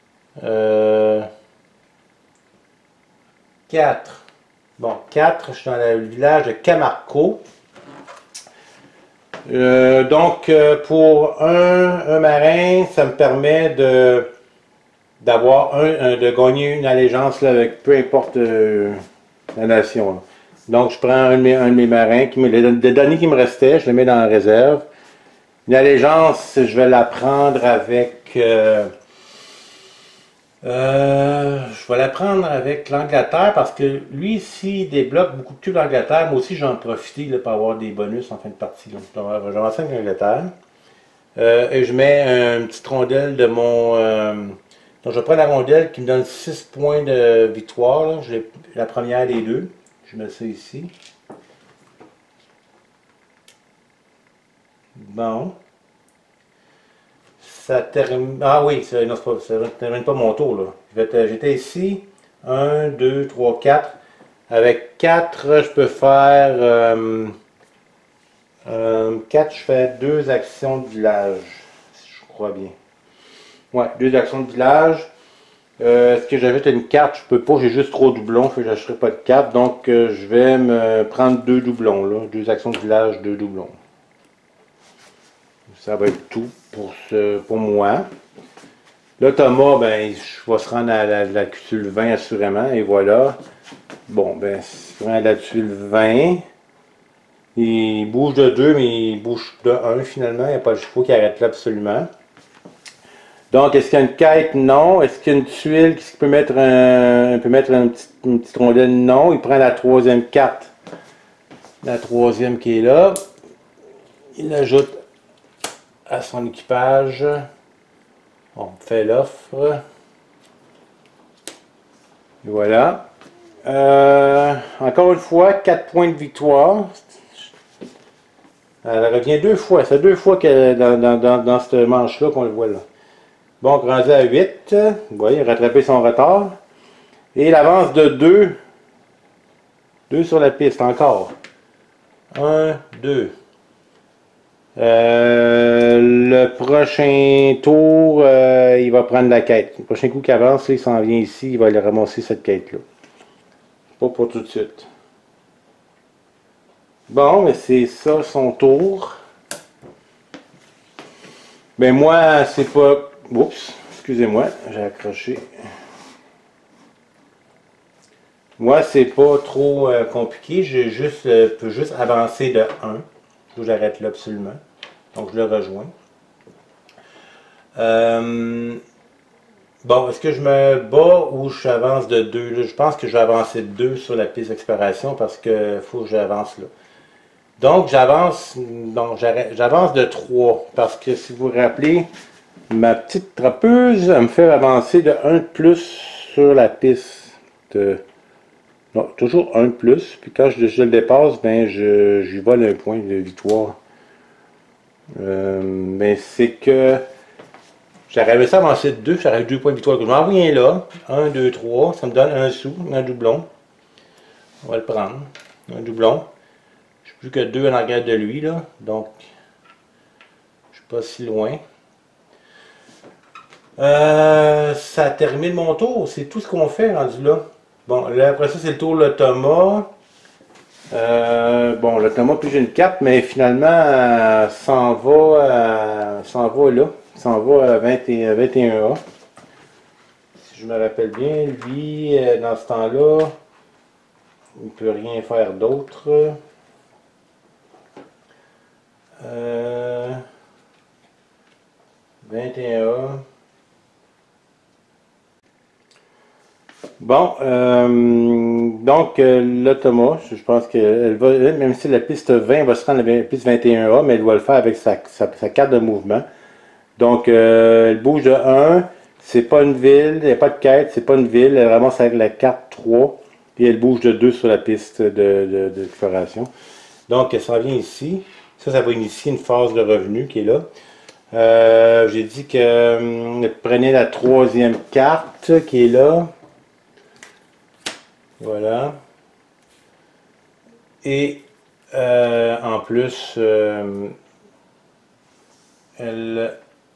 4. Bon, 4, je suis dans le village de Camarco. Pour un marin, ça me permet de gagner une allégeance là, avec peu importe la nation. Là. Donc, je prends un de mes marins, le dernier qui me restait, je le mets dans la réserve. Une allégeance, je vais la prendre avec... je vais la prendre avec l'Angleterre parce que lui, ici, il débloque beaucoup de cubes d'Angleterre. Moi aussi, j'en profite là, pour avoir des bonus en fin de partie. J'avance avec l'Angleterre. Et je mets une petite rondelle de mon... donc, je prends la rondelle qui me donne 6 points de victoire. J'ai la première des deux. Je mets ça ici. Bon. Ça termine. Ah oui, ça ne termine pas mon tour. Là. J'étais ici. 1, 2, 3, 4. Avec 4, je peux faire. 4, je fais 2 actions de village. Si je crois bien. Ouais, 2 actions de village. Est-ce que j'ajoute une carte? Je peux pas, j'ai juste 3 doublons, fait que j'achèterai pas de carte. Donc je vais me prendre 2 doublons, là. 2 actions de village, 2 doublons. Ça va être tout pour moi. Là, Thomas, ben, je vais se rendre à la tuile 20 assurément, et voilà. Bon, ben, si je prends la tuile 20, il bouge de 2, mais il bouge de 1 finalement. Il n'y a pas de chevaux qui arrête là absolument. Donc, est-ce qu'il y a une quête? Non. Est-ce qu'il y a une tuile qui peut mettre une petite rondelle? Non. Il prend la troisième carte. La troisième qui est là. Il l'ajoute à son équipage. On fait l'offre. Voilà. Encore une fois, 4 points de victoire. Elle revient 2 fois. C'est 2 fois que dans cette manche-là qu'on le voit là. Bon, rendu à 8. Vous voyez, il a rattrapé son retard. Et il avance de 2. 2 sur la piste encore. 1, 2. Le prochain tour, il va prendre la quête. Le prochain coup qu'il avance, il s'en vient ici, il va aller ramasser cette quête-là. Pas pour tout de suite. Bon, mais c'est ça son tour. Ben moi, c'est pas... Oups, excusez-moi, j'ai accroché. Moi, c'est pas trop compliqué. Je peux juste avancer de 1. J'arrête là absolument. Donc, je le rejoins. Bon, est-ce que je me bats ou j'avance de 2? Là, je pense que je vais avancer de 2 sur la piste d'exploration parce que faut que j'avance là. Donc, j'avance de 3 parce que si vous vous rappelez, ma petite trappeuse, elle me fait avancer de 1 de plus sur la piste. Non, toujours 1 de plus. Puis quand je le dépasse, ben j'y vole un point de victoire. Mais c'est que j'aurais réussi à avancer de 2, j'aurais eu 2 points de victoire. Je m'en reviens là. 1, 2, 3. Ça me donne un sou, un doublon. On va le prendre. Un doublon. Je suis plus que 2 en arrière de lui, là. Donc, je suis pas si loin. Ça termine mon tour. C'est tout ce qu'on fait rendu là. Bon, là, après ça, c'est le tour de Thomas. Bon, le Thomas puis j'ai une carte, mais finalement, s'en va là. S'en va à 21A. Si je me rappelle bien, lui, dans ce temps-là, il ne peut rien faire d'autre. 21A. Bon, donc là, Thomas, je pense qu'elle va, même si la piste 20 va se rendre à la piste 21A, mais elle doit le faire avec sa carte de mouvement. Donc, elle bouge de 1, c'est pas une ville, il n'y a pas de quête, c'est pas une ville, elle ramasse avec la carte 3, puis elle bouge de 2 sur la piste d'exploration. Donc, elle s'en vient ici. Ça va initier une phase de revenu qui est là. J'ai dit que prenez la troisième carte qui est là. Voilà. Et en plus, elle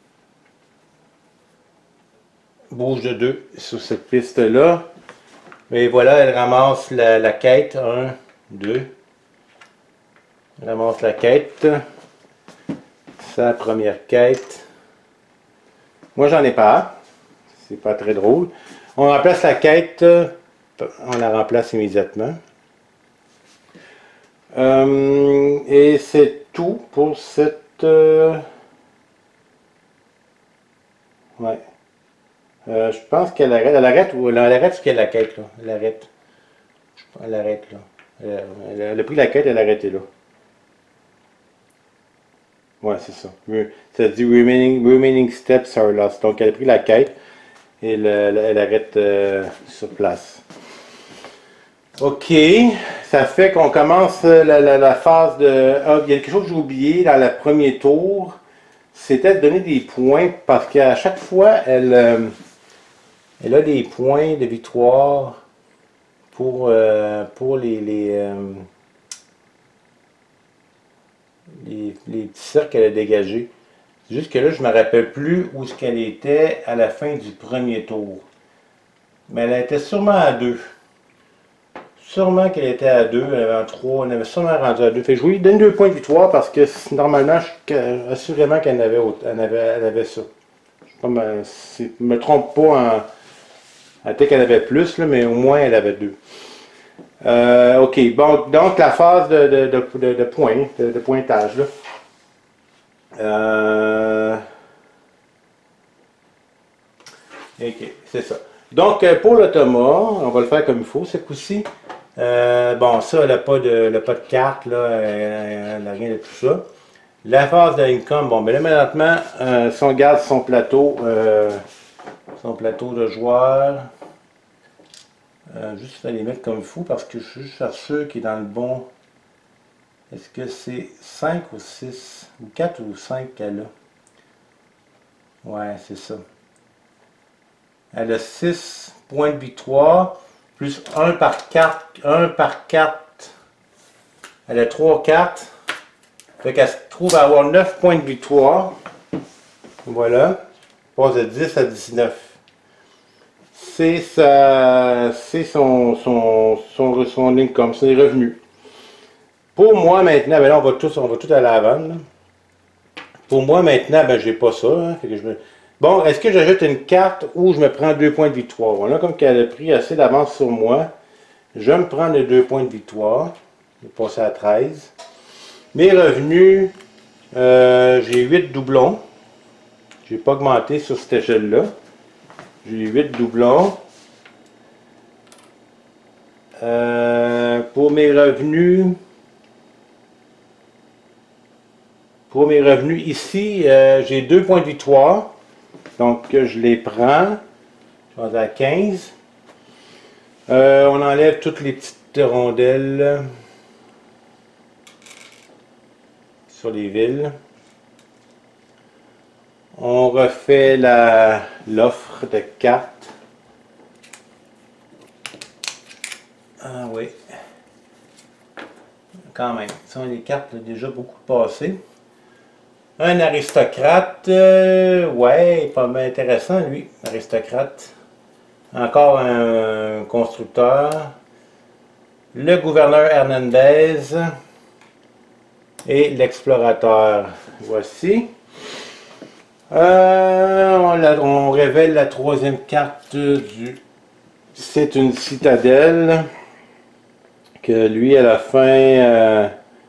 bouge de 2 sur cette piste-là. Et voilà, elle ramasse la quête. 1, 2. Elle ramasse la quête. Sa première quête. Moi, j'en ai pas. C'est pas très drôle. On remplace la quête. On la remplace immédiatement. Et c'est tout pour cette... Ouais. Je pense qu'elle arrête. Elle arrête ou elle arrête ce qu'elle la quête là. Elle arrête. Elle arrête là. Elle a pris la quête, elle a arrêté là. Ouais, c'est ça. Ça dit remaining steps are lost. Donc elle a pris la quête et elle arrête sur place. Ok, ça fait qu'on commence la phase de... Ah, il y a quelque chose que j'ai oublié dans le premier tour. C'était de donner des points parce qu'à chaque fois, elle a des points de victoire pour les petits cercles qu'elle a dégagés. Juste que là, je ne me rappelle plus où ce qu'elle était à la fin du premier tour. Mais elle était sûrement à 2. Sûrement qu'elle était à 2, elle avait un 3, on avait sûrement rendu à 2. Fait que je lui donne 2 points de victoire parce que normalement, assurément qu'elle avait, elle avait ça. Je ne me trompe pas en tête qu'elle avait plus, là, mais au moins elle avait 2. Ok, bon, donc la phase de point, de pointage. Là. Ok, c'est ça. Donc, pour l'automa, on va le faire comme il faut ce coup-ci. Bon, ça, elle n'a pas, pas de carte, là, elle n'a rien de tout ça. La phase de income, bon, mais là, maintenant, si on regarde son plateau de joueur, juste les mettre comme il faut parce que je suis juste sûr qu'il est dans le bon. Est-ce que c'est 5 ou 6, ou 4 ou 5 qu'elle a? Ouais, c'est ça. Elle a 6 points de victoire, plus 1 par 4. 1 par 4. Elle a 3 cartes. Fait qu'elle se trouve à avoir 9 points de victoire. Voilà. Elle passe de 10 à 19. C'est son income, ses revenus. Pour moi maintenant, ben là, on va tout à la vanne. Pour moi maintenant, ben j'ai pas ça. Hein, fait que bon, est-ce que j'ajoute une carte ou je me prends 2 points de victoire? Voilà, comme qu'elle a pris assez d'avance sur moi, je vais me prendre les 2 points de victoire. Je vais passer à 13. Mes revenus, j'ai 8 doublons. Je n'ai pas augmenté sur cette échelle-là. J'ai 8 doublons. Pour mes revenus ici, j'ai 2 points de victoire. Donc, je les prends. Je vais à 15. On enlève toutes les petites rondelles sur les villes. On refait l'offre de cartes. Ah oui. Quand même. Ce sont les cartes déjà beaucoup passées. Un aristocrate. Ouais, pas mal intéressant lui. Aristocrate. Encore un constructeur. Le gouverneur Hernandez. Et l'explorateur. Voici. On révèle la troisième carte du... C'est une citadelle. Que lui, à la fin...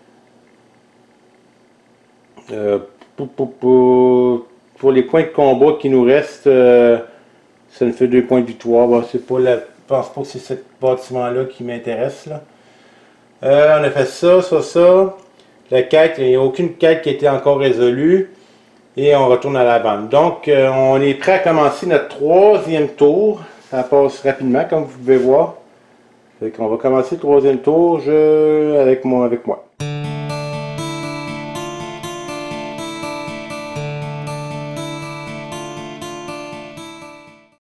pour les points de combat qui nous restent, ça nous fait 2 points de victoire. Bon, c'est pas je pense pas que c'est ce bâtiment-là qui m'intéresse. On a fait ça. La quête, il n'y a aucune quête qui a été encore résolue. Et on retourne à la vente. Donc, on est prêt à commencer notre troisième tour. Ça passe rapidement, comme vous pouvez voir. On va commencer le troisième tour avec moi.